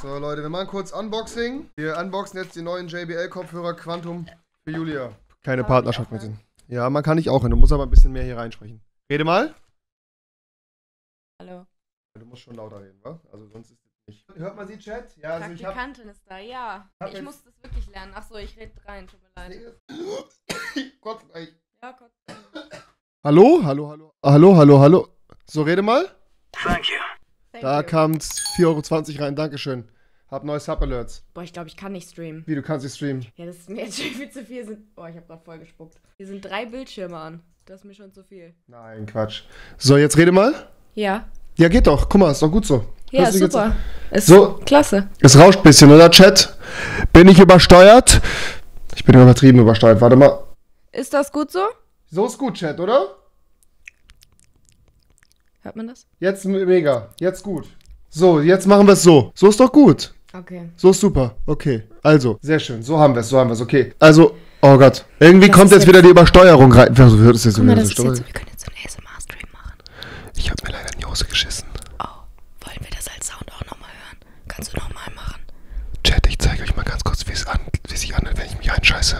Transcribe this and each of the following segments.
So Leute, wir machen kurz Unboxing. Wir unboxen jetzt die neuen JBL-Kopfhörer Quantum für Julia. Keine Partnerschaft mit denen. Ja, man kann nicht auch hin. Du musst aber ein bisschen mehr hier reinsprechen. Rede mal. Hallo. Du musst schon lauter reden, wa? Also sonst ist es nicht. Hört man sie, Chat? Ja, also ich hab... Praktikantin ist da, ja. Ich muss das wirklich lernen. Achso, ich rede rein, tut mir leid. Gott, ey. Ja, Gott. Hallo? Hallo, hallo. Hallo, hallo, hallo. So, rede mal. Thank Da you. kam's 4,20 € rein. Dankeschön. Hab neue Sub-Alerts. Boah, ich glaube, ich kann nicht streamen. Wie, du kannst nicht streamen? Ja, das ist mir jetzt schon viel zu viel. Boah, ich habe gerade voll gespuckt. Hier sind 3 Bildschirme an. Das ist mir schon zu viel. Nein, Quatsch. So, jetzt rede mal. Ja. Ja, geht doch. Guck mal, ist doch gut so. Ja, Hörst du jetzt- super. Ist So. klasse. Es rauscht ein bisschen, oder, Chat? Bin ich übersteuert? Ich bin übertrieben übersteuert. Warte mal. Ist das gut so? So ist gut, Chat, oder? Hört man das? Jetzt mega. Jetzt gut. So, jetzt machen wir es so. So ist doch gut. Okay. So ist super. Okay. Also, sehr schön. So haben wir es, so haben wir es. Okay. Also, oh Gott. Irgendwie Das kommt ist jetzt jetzt- wieder die Übersteuerung rein. Wer hört es jetzt Guck mal, wieder das so ist jetzt, Steuer? wir können jetzt so einen ASMR-Stream machen. Ich hab mir leider in die Hose geschissen. Oh, wollen wir das als Sound auch nochmal hören? Kannst du nochmal machen? Chat, ich zeige euch mal ganz kurz, wie es sich anhört, wenn ich mich einscheiße.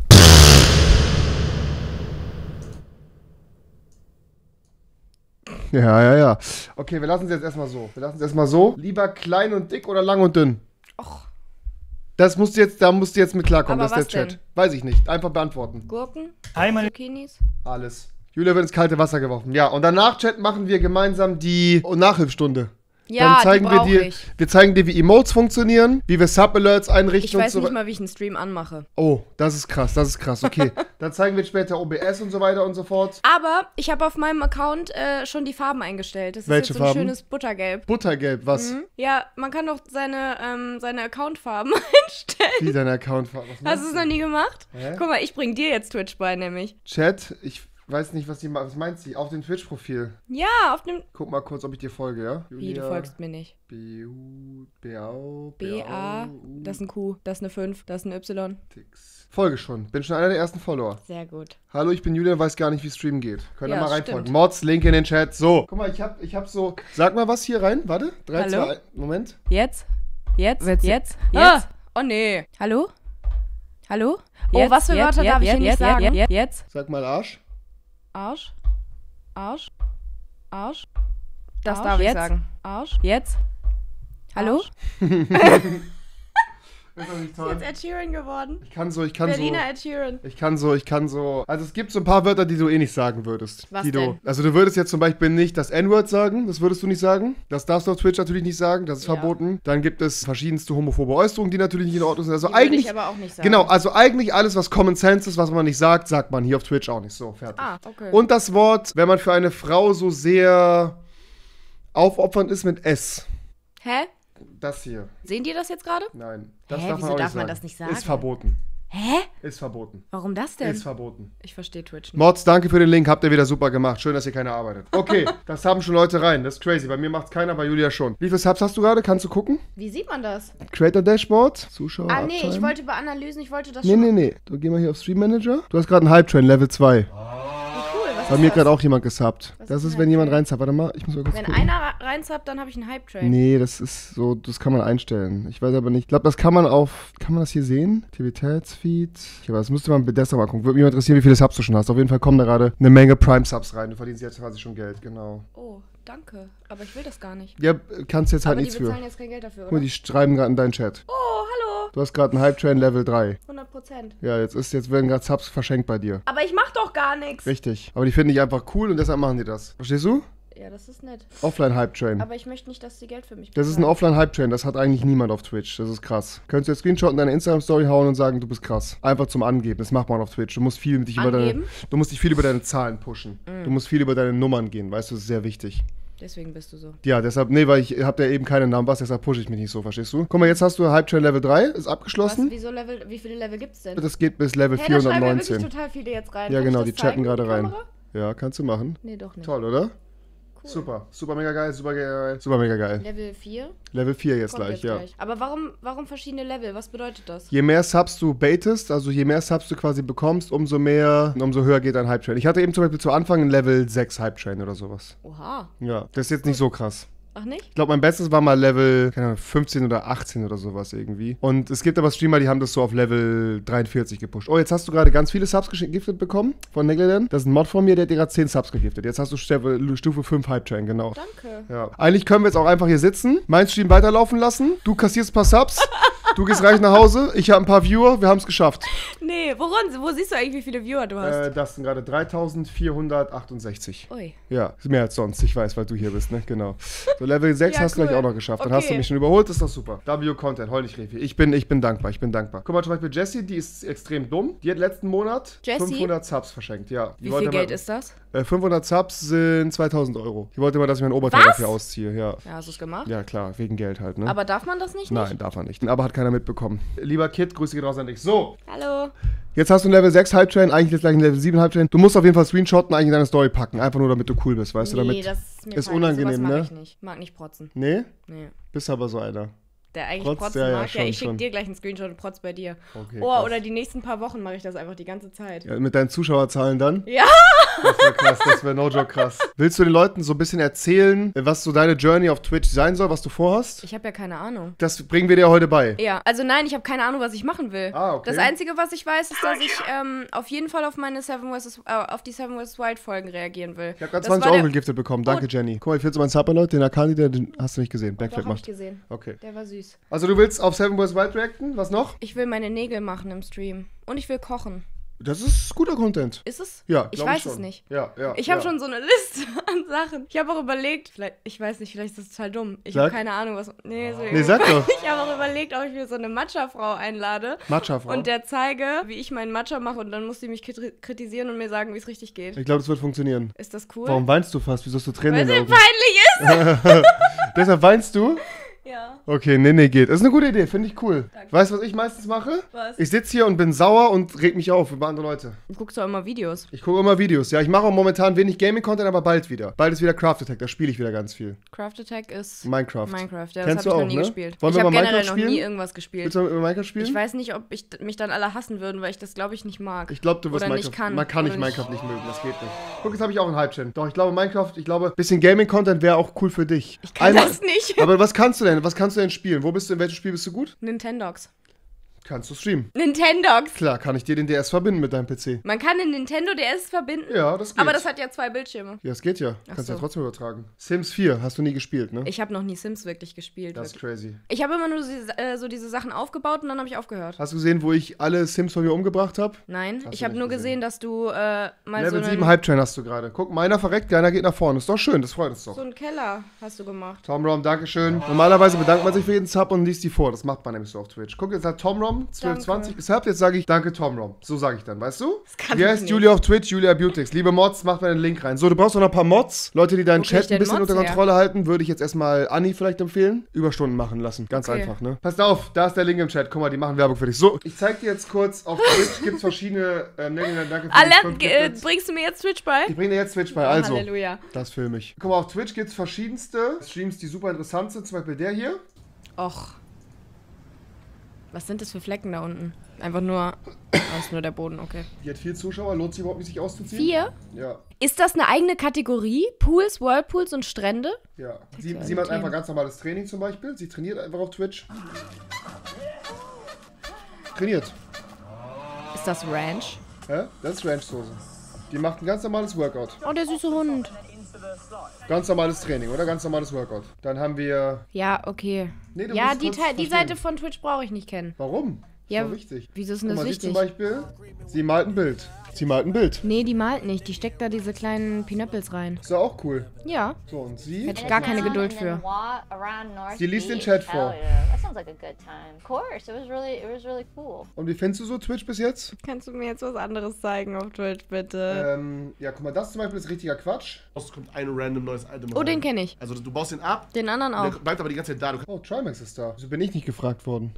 Ja. Okay, wir lassen es jetzt erstmal so. Lieber klein und dick oder lang und dünn? Och, Da musst du jetzt mit klarkommen, Aber das ist der was Chat. Weiß ich nicht. Einfach beantworten. Gurken? Hi, meine Zucchinis? Alles. Julia wird ins kalte Wasser geworfen. Ja, und danach, Chat, machen wir gemeinsam die Nachhilfstunde. Ja, Dann zeigen die wir brauch dir, ich. wir zeigen dir, wie Emotes funktionieren, wie wir Sub-Alerts einrichten Ich und weiß so nicht weiter. mal, wie ich einen Stream anmache. Oh, das ist krass, okay. Dann zeigen wir später OBS und so weiter und so fort. Aber ich habe auf meinem Account schon die Farben eingestellt. Das ist Welche jetzt so ein Farben? schönes Buttergelb. Buttergelb, was? Ja, man kann doch seine Accountfarben einstellen. Wie dein Account war. Hast du es noch nie gemacht? Hä? Guck mal, ich bring dir jetzt Twitch bei, nämlich. Chat, ich weiß nicht, was meint sie? Auf dem Twitch-Profil. Ja, auf dem... Guck mal kurz, ob ich dir folge, ja? Wie, du folgst mir nicht. B-A, B-A, das ist ein Q, das ist eine 5, das ist ein Y. Tix. Folge schon. Bin schon einer der ersten Follower. Sehr gut. Hallo, ich bin Julian, weiß gar nicht, wie Stream geht. Könnt ihr Ja, mal das reinfolgen. stimmt. Mods, Link in den Chat. So. Guck mal, ich hab so. Sag mal was hier rein. Warte. 3, Hallo? 2, 1. Moment. Jetzt? Ah! Oh nee. Hallo? Hallo? Oh, was für Wörter darf ich hier nicht sagen? Jetzt? Sag mal Arsch. Arsch? Arsch? Arsch? Das Arsch? darf ich Jetzt? sagen. Arsch? Jetzt? Hallo? Ist doch nicht Ist toll. jetzt Ed Sheeran geworden. Ich kann so. Berliner Ed Sheeran. Ich kann so. Also es gibt so ein paar Wörter, die du eh nicht sagen würdest. Was die denn? Also du würdest jetzt zum Beispiel nicht das N-Word sagen, das würdest du nicht sagen. Das darfst du auf Twitch natürlich nicht sagen, das ist Ja. verboten. Dann gibt es verschiedenste homophobe Äußerungen, die natürlich nicht in Ordnung sind. Also Die würde eigentlich, ich aber auch nicht sagen. genau, also eigentlich alles, was Common Sense ist, was man nicht sagt, sagt man hier auf Twitch auch nicht. So, fertig. Ah, okay. Und das Wort, wenn man für eine Frau so sehr aufopfernd ist mit S. Hä? Das hier. Sehen die das jetzt gerade? Nein. Das Hä, darf wieso man auch darf nicht man sagen. das nicht sagen? Ist verboten. Hä? Ist verboten. Warum das denn? Ist verboten. Ich verstehe Twitch nicht. Mods, danke für den Link, habt ihr wieder super gemacht. Schön, dass ihr keiner arbeitet. Okay, das haben schon Leute rein. Das ist crazy. Bei mir macht's keiner, bei Julia schon. Wie viele Subs hast du gerade? Kannst du gucken? Wie sieht man das? Creator Dashboard, Zuschauer. Ah, nee, ich abteilen. wollte über Analysen, ich wollte das Nee, schon. nee, nee. Du geh mal hier auf Stream Manager. Du hast gerade einen Hype Train, Level 2. Wie cool, was Bei ist mir das? gerade auch jemand gesubbt. Was Das ist ist, ein wenn Hype jemand Train? reinsubbt. Warte mal, ich muss mal kurz Wenn gucken. einer reinsubbt, dann habe ich einen Hype-Train. Nee, das ist so, das kann man einstellen. Ich weiß aber nicht. Ich glaube, das kann man das hier sehen? Aktivitätsfeed. Ich weiß, das müsste man besser mal gucken. Würde mich mal interessieren, wie viele Subs du schon hast. Auf jeden Fall kommen da gerade eine Menge Prime-Subs rein. Du verdienst jetzt quasi schon Geld, genau. Oh, danke. Aber ich will das gar nicht. Ja, kannst jetzt halt Aber die nichts für. bezahlen jetzt kein Geld dafür, Guck mal, oder? die schreiben gerade in deinen Chat. Oh, hallo. Du hast gerade einen Hype Train Level 3. 100%. Ja, jetzt werden gerade Subs verschenkt bei dir. Aber ich mach doch gar nichts. Richtig. Aber die finden dich einfach cool und deshalb machen die das. Verstehst du? Ja, das ist nett. Offline Hype Train. Aber ich möchte nicht, dass die Geld für mich Das ist ein Offline Hype Train, das hat eigentlich niemand auf Twitch. Das ist krass. Könntest du jetzt Screenshot in deine Instagram Story hauen und sagen, du bist krass. Einfach zum Angeben. Das macht man auf Twitch. Du musst Angeben? du musst dich viel über deine Zahlen pushen. Du musst viel über deine Nummern gehen, weißt du, das ist sehr wichtig. Deswegen bist du so. Ja, deshalb, nee, weil ich hab ja eben keine Namen, deshalb pushe ich mich nicht so, verstehst du? Guck mal, jetzt hast du Hype Train Level 3, ist abgeschlossen. Wie viele Level gibt's denn? Das geht bis Level Hey, da schreiben ja wirklich 419. total viele jetzt rein. Ja, Kann ich genau, das die chatten zeigen gerade in die rein. Kamera? Ja, kannst du machen. Nee, doch nicht. Toll, oder? Cool. Super, super mega geil, super geil, super mega geil. Level 4? Level 4 jetzt Kommt gleich, jetzt ja. gleich. Aber warum verschiedene Level? Was bedeutet das? Je mehr Subs du baitest, also je mehr Subs du quasi bekommst, umso höher geht dein Hype Train. Ich hatte eben zum Beispiel zu Anfang ein Level 6 Hype Train oder sowas. Oha. Ja, das ist jetzt nicht so krass. Ach nicht? Ich glaube, mein Bestes war mal Level, keine Ahnung, 15 oder 18 oder sowas irgendwie. Und es gibt aber Streamer, die haben das so auf Level 43 gepusht. Oh, jetzt hast du gerade ganz viele Subs gegiftet bekommen von Negledan. Das ist ein Mod von mir, der hat dir gerade 10 Subs gegiftet. Jetzt hast du Stufe 5 Hype Train, genau. Danke. Ja. Eigentlich können wir jetzt auch einfach hier sitzen, meinen Stream weiterlaufen lassen. Du kassierst ein paar Subs. Du gehst reich nach Hause, ich habe ein paar Viewer, wir haben es geschafft. Nee, wo siehst du eigentlich, wie viele Viewer du hast? Das sind gerade 3468. Ui. Ja, ist mehr als sonst, ich weiß, weil du hier bist, ne? Genau. So, Level 6 Ja, hast du cool. gleich auch noch geschafft. Dann Okay. hast du mich schon überholt, ist doch super. W-Content, heul nicht Refi. Ich bin dankbar, ich bin dankbar. Guck mal, zum Beispiel Jessie, die ist extrem dumm. Die hat letzten Monat Jessie? 500 Subs verschenkt, ja. Wie viel Geld ist das? 500 Subs sind 2000 Euro. Die wollte mal, dass ich mein Oberteil dafür ausziehe, ja. Ja, hast du es gemacht? Ja, klar, wegen Geld halt, ne? Aber darf man das nicht? Nein, darf er nicht. Aber hat keiner mitbekommen. Lieber Kid, Grüße geht raus an dich. So, Hallo. jetzt hast du ein Level 6 Hype Train, eigentlich jetzt gleich ein Level 7 Hype Train. Du musst auf jeden Fall Screenshotten eigentlich in deine Story packen. Einfach nur, damit du cool bist, weißt du? Damit das ist mir ist peinlich. unangenehm, Sowas mag ne? ich nicht. Mag nicht protzen. Nee? Nee. Bist aber so einer. Der eigentlich Protzt, protzen ja, ja, mag. schon, Ja, ich schicke schon. dir gleich einen Screenshot und protz bei dir. Okay, Oh, krass. oder die nächsten paar Wochen mache ich das einfach die ganze Zeit. Ja, mit deinen Zuschauerzahlen dann? Ja. Das wäre krass, das wäre no joke krass. Willst du den Leuten so ein bisschen erzählen, was so deine Journey auf Twitch sein soll, was du vorhast? Ich habe ja keine Ahnung. Das bringen wir dir heute bei. Ja, also nein, ich habe keine Ahnung, was ich machen will. Ah, okay. Das Einzige, was ich weiß, ist, dass ich auf jeden Fall auf die Seven vs. Wild Folgen reagieren will. Ich habe gerade Das 20 war Euro der- gegiftet bekommen. Danke, Jenny. Guck mal, ich will zu meinem Supper, Leute. Den Akani, den hast du nicht gesehen. Doch, Backflip hab ich macht. gesehen. Okay. Der war süß. Also du willst auf Seven vs. Wild reacten? Was noch? Ich will meine Nägel machen im Stream. Und ich will kochen. Das ist guter Content. Ist es? Ja, Ich glaub weiß schon. es nicht. Ja, ja. Ich habe ja. schon so eine Liste an Sachen. Ich habe auch überlegt, ich weiß nicht, vielleicht ist das total dumm. Ich habe Sag. keine Ahnung, was. Nee, Sag doch. Ich habe auch überlegt, ob ich mir so eine Matcha-Frau einlade. Matcha-Frau. Und der zeige, wie ich meinen Matcha mache und dann muss die mich kritisieren und mir sagen, wie es richtig geht. Ich glaube, das wird funktionieren. Ist das cool? Warum weinst du fast? Wieso hast du Tränen Weil in es den Augen? peinlich ist. Deshalb weinst du? Ja. Okay, nee, geht. Das ist eine gute Idee, finde ich cool. Danke. Weißt du, was ich meistens mache? Was? Ich sitze hier und bin sauer und reg mich auf über andere Leute. Du guckst doch immer Videos. Ich gucke immer Videos. Ja, ich mache auch momentan wenig Gaming-Content, aber bald wieder. Bald ist wieder Craft Attack, da spiele ich wieder ganz viel. Craft Attack ist Minecraft. Minecraft, ja, Kennst das habe du ich noch auch, nie ne? gespielt. Wollen Ich wir habe mal generell Minecraft noch nie spielen? irgendwas gespielt. Willst du mal Minecraft spielen? Ich weiß nicht, ob mich dann alle hassen würden, weil ich das, glaube ich, nicht mag. Ich glaube, du wirst Oder Minecraft. nicht kann. Man kann nicht Oder Minecraft nicht mögen, das geht nicht. Guck, jetzt habe ich auch einen Hype-Channel. Doch, ich glaube Minecraft, ein bisschen Gaming-Content wäre auch cool für dich. Ich kann das nicht. Aber was kannst du denn? Was kannst du denn spielen? In welchem Spiel bist du gut? Nintendogs. Kannst du streamen. Nintendogs. Klar, kann ich dir den DS verbinden mit deinem PC. Man kann den Nintendo DS verbinden. Ja, das geht. Aber das hat ja 2 Bildschirme. Ja, das geht ja. Ach Kannst so. ja trotzdem übertragen. Sims 4 hast du nie gespielt, ne? Ich habe noch nie Sims wirklich gespielt. Das ist Wirklich. crazy. Ich habe immer nur so diese Sachen aufgebaut und dann habe ich aufgehört. Hast du gesehen, wo ich alle Sims von mir umgebracht habe? Nein, Hast ich du habe nicht nur gesehen. gesehen, dass du mal Level so 7 Hype-Train hast du gerade. Guck, meiner verreckt, keiner geht nach vorne. Ist doch schön, das freut uns doch. so einen Keller hast du gemacht. Tom Rom, Dankeschön. Normalerweise bedankt man sich für jeden Sub und liest die vor. Das macht man nämlich so auf Twitch. Guck, jetzt hat Tom Rom 1220 gesubbt. Jetzt sage ich Danke, Tom Rom. So sage ich dann, weißt du? Das kann Wie ich heißt nicht. Julia auf Twitch? Julia Beautix. Liebe Mods, macht mal den Link rein. So, du brauchst noch ein paar Mods. Leute, die deinen Wo krieg ich Chat ein denn bisschen Mods unter her? Kontrolle halten, würde ich jetzt erstmal Anni vielleicht empfehlen. Überstunden machen lassen. Ganz Okay. einfach, ne? Passt auf, da ist der Link im Chat. Guck mal, die machen Werbung für dich. So, ich zeig dir jetzt kurz auf Twitch. Gibt's verschiedene. Danke für die Alle, 5 Gifts. bringst du mir jetzt Twitch bei? Ich bringe dir jetzt Twitch bei. Also, Halleluja. das filme ich. Guck mal, auf Twitch gibt's verschiedenste Streams, die super interessant sind. Zum Beispiel der hier. Och. Was sind das für Flecken da unten? Einfach nur. Das ist nur der Boden, okay. Die hat 4 Zuschauer. Lohnt sich überhaupt nicht, sich auszuziehen? 4? Ja. Ist das eine eigene Kategorie? Pools, Whirlpools und Strände? Ja. Sie Sexuelle macht Themen. einfach ganz normales Training zum Beispiel. Sie trainiert einfach auf Twitch. Trainiert. Ist das Ranch? Hä? Das ist Ranchsoße. Die macht ein ganz normales Workout. Oh, der süße Hund. Ganz normales Training, oder? Ganz normales Workout. Dann haben wir... Ja, okay. Nee, du Ja, musst die, kurz die verstehen. Seite von Twitch brauche ich nicht kennen. Warum? Ja, Das war wichtig. wieso ist denn Guck das mal, sie wichtig? zum Beispiel, sie malt ein Bild. Sie malt ein Bild. Nee, die malt nicht. Die steckt da diese kleinen Pinöppels rein. Ist ja auch cool. Ja. So, und sie... Hätte ich gar keine Geduld für. Sie liest den Chat vor. That sounds like a good time. Of course, it was really cool. Und wie findest du so Twitch bis jetzt? Kannst du mir jetzt was anderes zeigen auf Twitch, bitte? Ja, guck mal, das zum Beispiel ist richtiger Quatsch. Es kommt ein random neues Item Oh, den rein. kenne ich. Also du baust den ab, Den anderen der auch. bleibt aber die ganze Zeit da. Du Oh, Trimax ist da. Wieso bin ich nicht gefragt worden?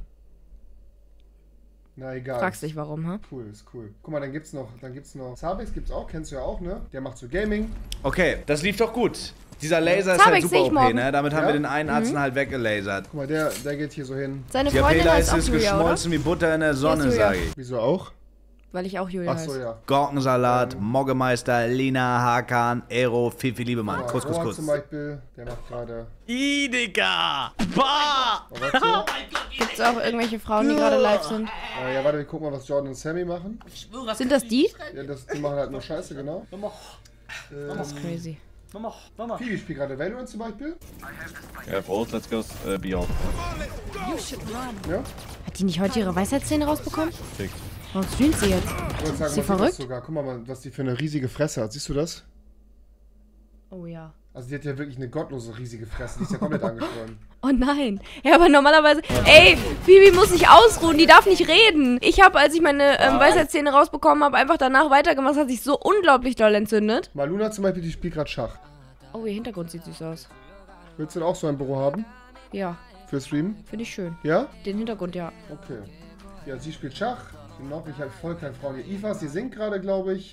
Na, egal. Fragst dich warum, hä? Cool, ist cool. Guck mal, dann gibt's noch Zabex gibt's auch, kennst du ja auch, ne? Der macht so Gaming. Okay, das lief doch gut. Dieser Laser ist Zabex halt seh super ich OP, morgen. ne? Damit haben Ja? wir den einen Arzt halt weggelasert. Guck mal, der geht hier so hin. Seine Die Freundin heißt AP-Leiste auch ist Julia, oder? geschmolzen wie Butter in der Sonne, Julia. sag ich. Wieso auch? weil ich auch Julia heiße. Achso, ja. Gurkensalat, Moggemeister, Lina, Hakan, Ero, Fifi Liebemann. Kuss, kuss, Rohan kuss. zum Beispiel, der macht gerade... Digga! Bah! Oh, was so? Gibt es auch irgendwelche Frauen, die gerade live sind? Ja, warte, wir gucken mal, was Jordan und Sammy machen. Sind das die? Ja, die machen halt nur Scheiße, genau. Das ist crazy. Phoebe spielt gerade Valorant zum Beispiel. Yeah, Vault, let's go beyond. Ja. Hat die nicht heute ihre Weisheitszähne rausbekommen? Tickt. Warum streamt sie jetzt? Ich würde sagen, Ist sie man sieht das verrückt? sogar. Guck mal, was die für eine riesige Fresse hat. Siehst du das? Oh ja. Also die hat ja wirklich eine gottlose riesige Fresse. Die ist ja komplett angeschwollen. Oh nein. Ja, aber normalerweise... Ey, Phoebe muss sich ausruhen, die darf nicht reden. Ich habe, als ich meine Weisheitszähne rausbekommen habe, einfach danach weitergemacht. Das hat sich so unglaublich doll entzündet. Maluna zum Beispiel, die spielt gerade Schach. Oh, ihr Hintergrund sieht süß aus. Willst du denn auch so ein Büro haben? Ja, Für Stream? finde ich schön. Ja? Den Hintergrund, ja. Okay. Ja, sie spielt Schach. Noch, ich habe voll keine Frauen hier. Ivas, die singt gerade, glaube ich.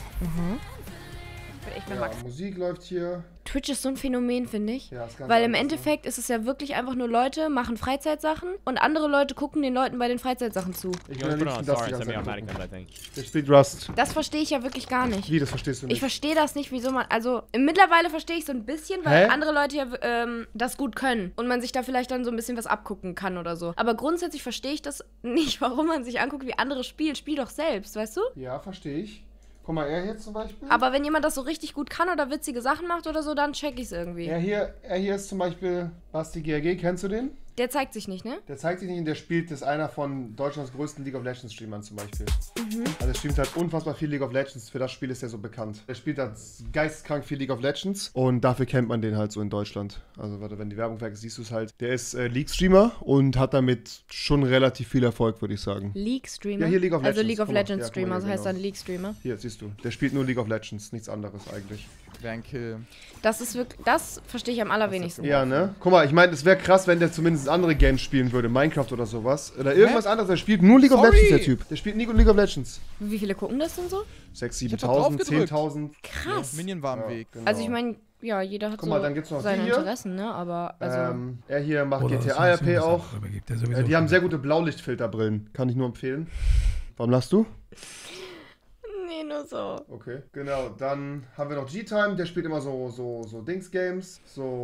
Ich bin Ja, Musik läuft hier. Twitch ist so ein Phänomen, finde ich. Ja, ist ganz Weil im anders, ne? Endeffekt ist es ja wirklich einfach nur Leute machen Freizeitsachen und andere Leute gucken den Leuten bei den Freizeitsachen zu. Ich You will am wanna put on liebsten das die sorry, ganze send me Zeit automatic gucken. gun, I think. Der spielt Rust. Das verstehe ich ja wirklich gar nicht. Wie, das verstehst du nicht? Ich verstehe das nicht, wieso man, also mittlerweile verstehe ich so ein bisschen, weil Hä? andere Leute ja das gut können und man sich da vielleicht dann so ein bisschen was abgucken kann oder so. Aber grundsätzlich verstehe ich das nicht, warum man sich anguckt, wie andere spielen. Spiel doch selbst, weißt du? Ja, verstehe ich. Guck mal, er hier zum Beispiel. Aber wenn jemand das so richtig gut kann oder witzige Sachen macht oder so, dann check ich's irgendwie. Er hier ist zum Beispiel Basti GRG, kennst du den? Der zeigt sich nicht, ne? Der zeigt sich nicht und der spielt, das ist einer von Deutschlands größten League of Legends Streamern zum Beispiel. Also er streamt halt unfassbar viel League of Legends, für das Spiel ist er so bekannt. Er spielt halt geisteskrank viel League of Legends und dafür kennt man den halt so in Deutschland. Also warte, wenn die Werbung weg ist, siehst du es halt. Der ist League-Streamer und hat damit schon relativ viel Erfolg, würde ich sagen. League-Streamer? Ja, hier League of Also Legends. League of Guck mal. Legends Ja, guck mal Streamer, hier, das heißt genau. dann League-Streamer. Hier, siehst du. Der spielt nur League of Legends, nichts anderes eigentlich. Kill. Das ist wirklich, das verstehe ich am allerwenigsten. Ja, ne? Guck mal, ich meine, es wäre krass, wenn der zumindest andere Games spielen würde, Minecraft oder sowas. Oder irgendwas anderes. Der spielt nur League of Legends, der Typ. Der spielt nie League of Legends. Wie viele gucken das denn so? 6.000, hab da drauf 7.000, gedrückt. 10.000. Krass. Minion war am Weg. Genau. Also ich meine, ja, jeder hat Guck mal, so dann gibt's noch seine die hier. Interessen, ne? Aber, also... Er hier macht GTA-RP auch. Die haben sehr gute Blaulichtfilterbrillen. Kann ich nur empfehlen. Warum lachst du? nee, nur so. Okay, genau. Dann haben wir noch G-Time, der spielt immer so Dings-Games.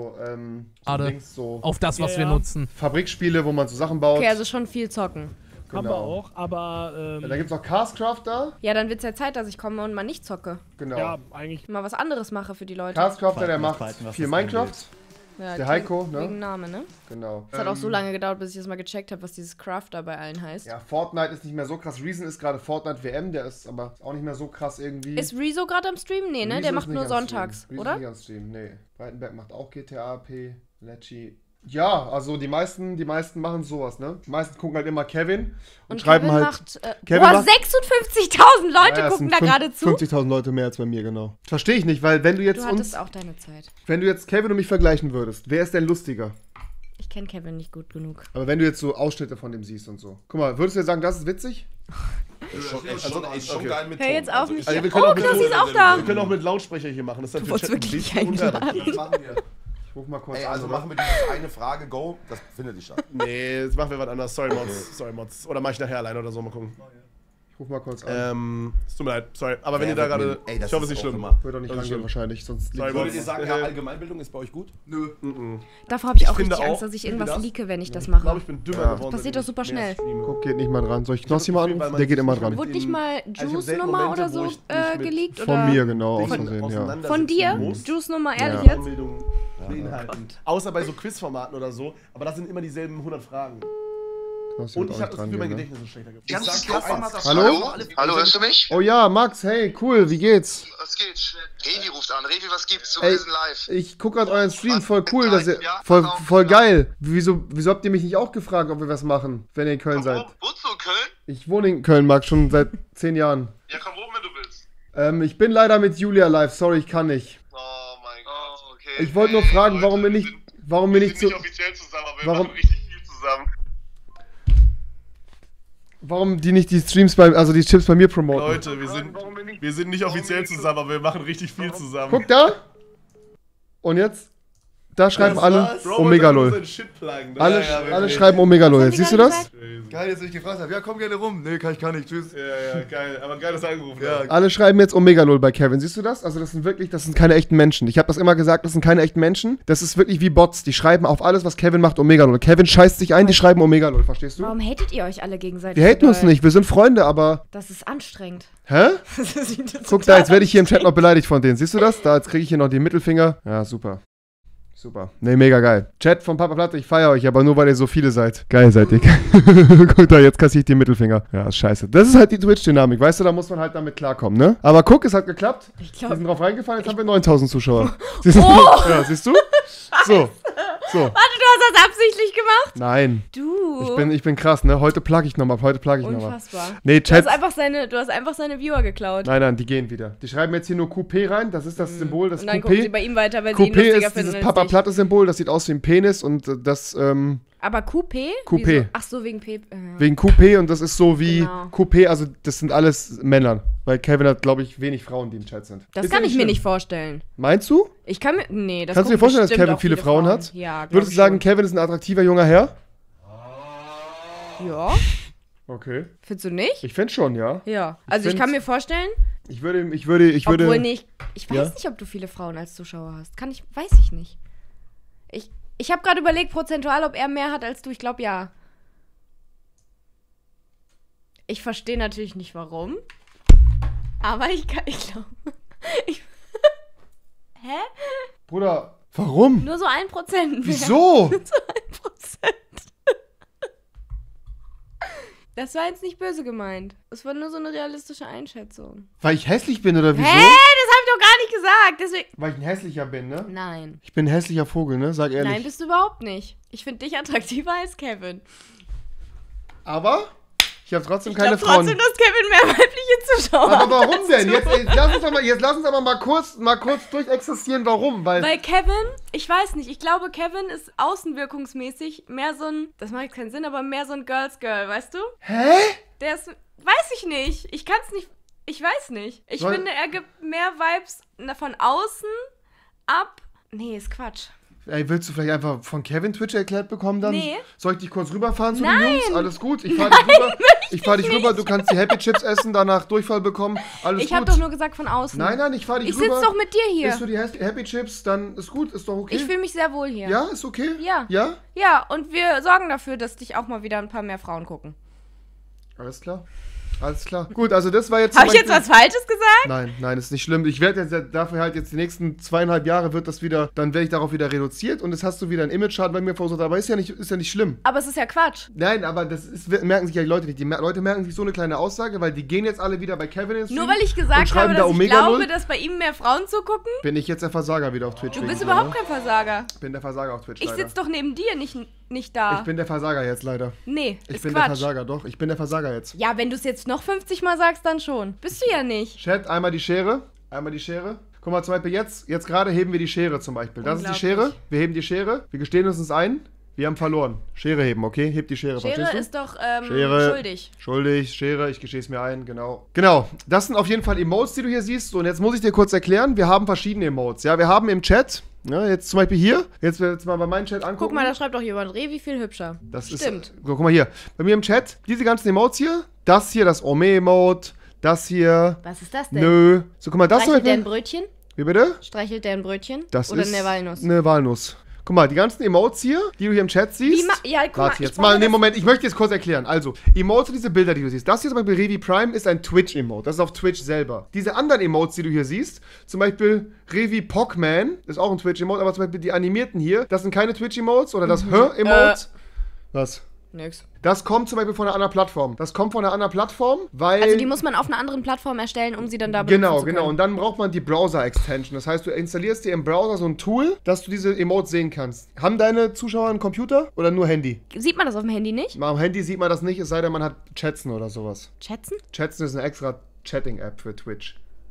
So Auf das, was wir nutzen. Fabrikspiele, wo man so Sachen baut. Okay, also schon viel zocken. Genau. Haben wir auch, aber Ja, da gibt's noch Castcraft da. Ja, dann wird's ja Zeit, dass ich komme und mal nicht zocke. Genau. ja, eigentlich. Mal was anderes mache für die Leute. Castcrafter, der macht Fighten, was viel das Minecraft. angeht. Ja, Der Heiko, ne? Wegen Name, ne? Genau. Es hat auch so lange gedauert, bis ich das mal gecheckt habe, was dieses Crafter bei allen heißt. Ja, Fortnite ist nicht mehr so krass. Reason ist gerade Fortnite WM, der ist aber auch nicht mehr so krass irgendwie. Ist Rezo gerade am Stream? Nee, ne? Rezo Der ist macht nicht nur am sonntags, Stream. Rezo oder? ist nicht am Stream, nee. Breitenberg macht auch GTA, Lecci. Ja, also die meisten machen sowas, ne? Die meisten gucken halt immer Kevin und schreiben Kevin halt. macht, Kevin boah, macht- 56.000 Leute Ja, es gucken sind da gerade zu. 50.000 Leute mehr als bei mir, genau. Verstehe ich nicht, weil wenn du jetzt Du hattest auch deine Zeit. wenn du jetzt Kevin und mich vergleichen würdest, wer ist denn lustiger? Ich kenne Kevin nicht gut genug. Aber wenn du jetzt so Ausschnitte von dem siehst und so. Guck mal, würdest du dir sagen, das ist witzig? Ist schon geil mit Hör jetzt auf mich. Also wir Oh, können auch mit Knossi ist Ton- auch da. Wir können auch mit Lautsprecher hier machen. Das ist Du wolltest wirklich nicht eingeladen. Das machen wir. Ich ruf mal kurz Ey, an. also oder? machen wir diese eine Frage, go, das findet nicht statt. Nee, jetzt machen wir was anderes. Sorry, Mods. Sorry, Mods. Oder mach ich nachher alleine oder so, mal gucken. Ich ruf mal kurz an. Es tut mir leid, sorry. Aber wenn Ja, ihr da wird gerade. mir- ey, das Ich hoffe, es ist ist auch schlimm. immer- Würde doch nicht das ist rangehen schlimm. wahrscheinlich, sonst Sorry, liegt Würdet Würdet ihr sagen, ja, Allgemeinbildung ist bei euch gut? Nö. Davor habe ich auch finde richtig auch, Angst, dass ich irgendwas das? leake, wenn ich das Ich glaube, mache. ich bin dümmer Ja. geworden. Passiert seitdem doch super ich mehr schnell. streame. Guck, geht nicht mal dran. Soll ich Knossi mal Gefühl, weil anrufen? man Der geht sich immer nicht dran. Wurde nicht mal ich hab Juice selten Nummer Momente, oder wo so ich nicht mit- geleakt? Von oder? mir, genau, aus Dingen Versehen, ja. Von auseinandersetzen dir? muss, Juice Nummer, ehrlich Ja. jetzt? Bildung beinhalten. Außer bei so Quizformaten oder so. Aber das sind immer dieselben 100 Fragen. Knossi Und wird ich auch habe das Gefühl, mein gehen, ne? Gedächtnis ist schlechter geworden. Ich sag sag dir dir eins. Hallo? Hallo, hörst du mich? Oh ja, Max, hey, cool, wie geht's? Was geht? Revi ruft an. Revi, was gibt's? Du Ey, bist live. ich guck grad euren Stream, voll cool, dass ihr, Ja, voll, pass auf, voll ja. geil. Wieso habt ihr mich nicht auch gefragt, ob wir was machen, wenn ihr in Köln seid? Wohnst du in Köln? Ich wohne in Köln, Max, schon seit 10 Jahren. Ja, komm oben, wenn du willst. Ich bin leider mit Julia live, sorry, ich kann nicht. Oh mein Gott. Oh, okay. Ich wollte nur fragen, warum wir nicht zu, offiziell zusammen, aber warum- richtig viel zusammen. warum die nicht die Streams also die Chips bei mir promoten. Leute, wir sind nicht offiziell zusammen, aber wir machen richtig viel zusammen. Guck da! Und jetzt? Da schreiben alle Bro, Omega man soll LOL. seinen Shit pluggen, ne? Alle, Ja, alle wirklich. schreiben Omega LOL. Siehst du das? Crazy. Geil, dass ich gefragt habe. Ja, komm gerne rum. Nee, kann ich gar nicht. Tschüss. Ja, geil. Aber geil, dass du angerufen hast. Alle schreiben jetzt Omega-Lol bei Kevin. Siehst du das? Also das sind keine echten Menschen. Ich habe das immer gesagt, das sind keine echten Menschen. Das ist wirklich wie Bots. Die schreiben auf alles, was Kevin macht, Omega-Lol. Kevin scheißt sich ein, die schreiben Omega-Lol. Verstehst du? Warum hatet ihr euch alle gegenseitig? Wir haten so uns doll? nicht. Wir sind Freunde, aber... Das ist anstrengend. Hä? Das ist Guck da, jetzt werde ich hier im Chat noch beleidigt von denen. Siehst du das? Da, jetzt kriege ich hier noch den Mittelfinger. Ja, super. Super. Ne, mega geil. Chat von Papa Platte, ich feiere euch, aber nur weil ihr so viele seid. Geil seid ihr. Guck da, jetzt kassiere ich den Mittelfinger. Ja, ist scheiße. Das ist halt die Twitch-Dynamik, weißt du, da muss man halt damit klarkommen, ne? Aber guck, es hat geklappt. Wir sind drauf reingefallen, jetzt haben wir 9000 Zuschauer. Siehst du? Ja, siehst du? So. So. Warte, du hast das absichtlich gemacht? Nein. Du. Ich bin krass, ne? Heute plug ich nochmal. Unfassbar. Nee, Du hast Chat. einfach seine Viewer geklaut. Nein, die gehen wieder. Die schreiben jetzt hier nur QP rein. Das ist das Symbol, das Und dann gucken sie QP. bei ihm weiter, weil sie ihn QP lustiger ist finden dieses als Papa dich. Platte Symbol. Das sieht aus wie ein Penis und das, Aber Coupé? Coupé. Wieso? Ach so, wegen P. wegen QP und das ist so wie Genau. QP, also das sind alles Männer. Weil Kevin hat, glaube ich, wenig Frauen, die im Chat sind. Das Ist kann ja ich mir schlimm. nicht vorstellen. Meinst du? Ich kann mir. Nee, das Kannst du dir gucken vorstellen, dass bestimmt Kevin auch viele Frauen hat? Ja, glaub Würdest du ich sagen, schon. Kevin ist ein attraktiver junger Herr? Ja. Okay. Findest du nicht? Ich fände schon, ja. Ja. Also ich find's- kann mir vorstellen, Ich würde. obwohl nicht. Ich weiß Ja? nicht, ob du viele Frauen als Zuschauer hast. Weiß ich nicht. Ich habe gerade überlegt, prozentual, ob er mehr hat als du. Ich glaube, ja. Ich verstehe natürlich nicht, warum. Aber ich glaube. Hä? Bruder, warum? Nur so 1% mehr. Wieso? So 1%. Das war jetzt nicht böse gemeint. Es war nur so eine realistische Einschätzung. Weil ich hässlich bin oder wieso? Hä? Das habe ich doch gar nicht gesagt. Deswegen. Weil ich ein hässlicher bin, ne? Nein. Ich bin ein hässlicher Vogel, ne? Sag ehrlich. Nein, bist du überhaupt nicht. Ich finde dich attraktiver als Kevin. Aber ich habe trotzdem Ich keine glaube Frauen. trotzdem, dass Kevin mehr weibliche Zuschauer hat. Aber warum denn? Jetzt lass uns aber mal kurz durchexistieren, warum. Weil Kevin, ich weiß nicht, ich glaube, Kevin ist außenwirkungsmäßig mehr so ein, das macht jetzt keinen Sinn, aber mehr so ein Girls Girl, weißt du? Hä? Der ist, weiß ich nicht. Ich kann es nicht, ich weiß nicht. Ich Soll- finde, er gibt mehr Vibes von außen ab. Nee, ist Quatsch. Ey, willst du vielleicht einfach von Kevin Twitch erklärt bekommen dann? Nee. Soll ich dich kurz rüberfahren zu Nein. den Jungs? Alles gut. Ich fahr dich rüber. Ich fahr dich rüber, du kannst die Happy Chips essen, danach Durchfall bekommen. Alles Ich gut. habe doch nur gesagt von außen. Nein, ich fahr dich Ich rüber. sitze doch mit dir hier. Isst du die Happy Chips, dann ist gut, ist doch okay. Ich fühle mich sehr wohl hier. Ja, ist okay? Ja. Ja? Ja, und wir sorgen dafür, dass dich auch mal wieder ein paar mehr Frauen gucken. Alles klar. Alles klar. Gut, also das war jetzt... Habe ich zum jetzt Beispiel- was Falsches gesagt? Nein, ist nicht schlimm. Ich werde jetzt dafür halt jetzt die nächsten 2,5 Jahre wird das wieder, dann werde ich darauf wieder reduziert und jetzt hast du wieder einen Image-Schaden bei mir verursacht, aber ist ja nicht schlimm. Aber es ist ja Quatsch. Nein, aber merken sich ja die Leute nicht. Die Leute merken sich so eine kleine Aussage, weil die gehen jetzt alle wieder bei Kevin ins Nur Stream weil ich und gesagt schreiben habe, da dass ich Omega glaube, 0. dass bei ihm mehr Frauen zugucken. Bin ich jetzt der Versager wieder auf Twitch. Du wegen bist dir, überhaupt ne? kein Versager. Ich bin der Versager auf Twitch, Ich leider. sitze doch neben dir, nicht da. Ich bin der Versager jetzt, leider. Nee, Ich ist bin der Quatsch. Versager, doch. Ich bin der Versager jetzt. Ja, wenn du es jetzt noch 50 Mal sagst, dann schon. Bist du ja nicht. Chat, einmal die Schere. Guck mal, zum Beispiel jetzt gerade heben wir die Schere zum Beispiel. Das ist die Schere. Unglaublich. Wir heben die Schere. Wir gestehen uns ein. Wir haben verloren. Schere heben, okay? Heb die Schere, verstehst Schere du? ist doch Schere. schuldig. Schuldig, Schere, ich gestehe es mir ein, genau. Genau, das sind auf jeden Fall Emotes, die du hier siehst. So, und jetzt muss ich dir kurz erklären, wir haben verschiedene Emotes. Ja, wir haben im Chat, ja, jetzt zum Beispiel hier, jetzt mal bei meinem Chat angucken. Guck mal, da schreibt doch jemand, Revi viel hübscher. Das Stimmt. Ist, so, guck mal hier, bei mir im Chat, diese ganzen Emotes hier, das hier, das Ome-Emote, das hier, Was ist das denn? nö. So, guck mal, das zum Streichelt der ein Beispiel. Brötchen? Wie bitte? Streichelt der ein Brötchen? Das Oder ist eine Walnuss? eine Walnuss. Guck mal, die ganzen Emotes hier, die du hier im Chat siehst. Ja, guck mal, Warte ich jetzt brauche mal, nee, das- Moment, ich möchte jetzt kurz erklären. Also, Emotes sind diese Bilder, die du siehst. Das hier zum Beispiel Revi Prime ist ein Twitch-Emote. Das ist auf Twitch selber. Diese anderen Emotes, die du hier siehst, zum Beispiel Revi Pockman, ist auch ein Twitch-Emote, aber zum Beispiel die animierten hier, das sind keine Twitch-Emotes oder das Hör-Emote. Was? Nix. Das kommt zum Beispiel von einer anderen Plattform. Das kommt von einer anderen Plattform, weil... Also die muss man auf einer anderen Plattform erstellen, um sie dann da benutzen Genau, zu können. genau. Und dann braucht man die Browser-Extension. Das heißt, du installierst dir im Browser so ein Tool, dass du diese Emotes sehen kannst. Haben deine Zuschauer einen Computer oder nur Handy? Sieht man das auf dem Handy nicht? Am Handy sieht man das nicht, es sei denn, man hat Chatsen oder sowas. Chatzen? Chatsen ist eine extra Chatting-App für Twitch.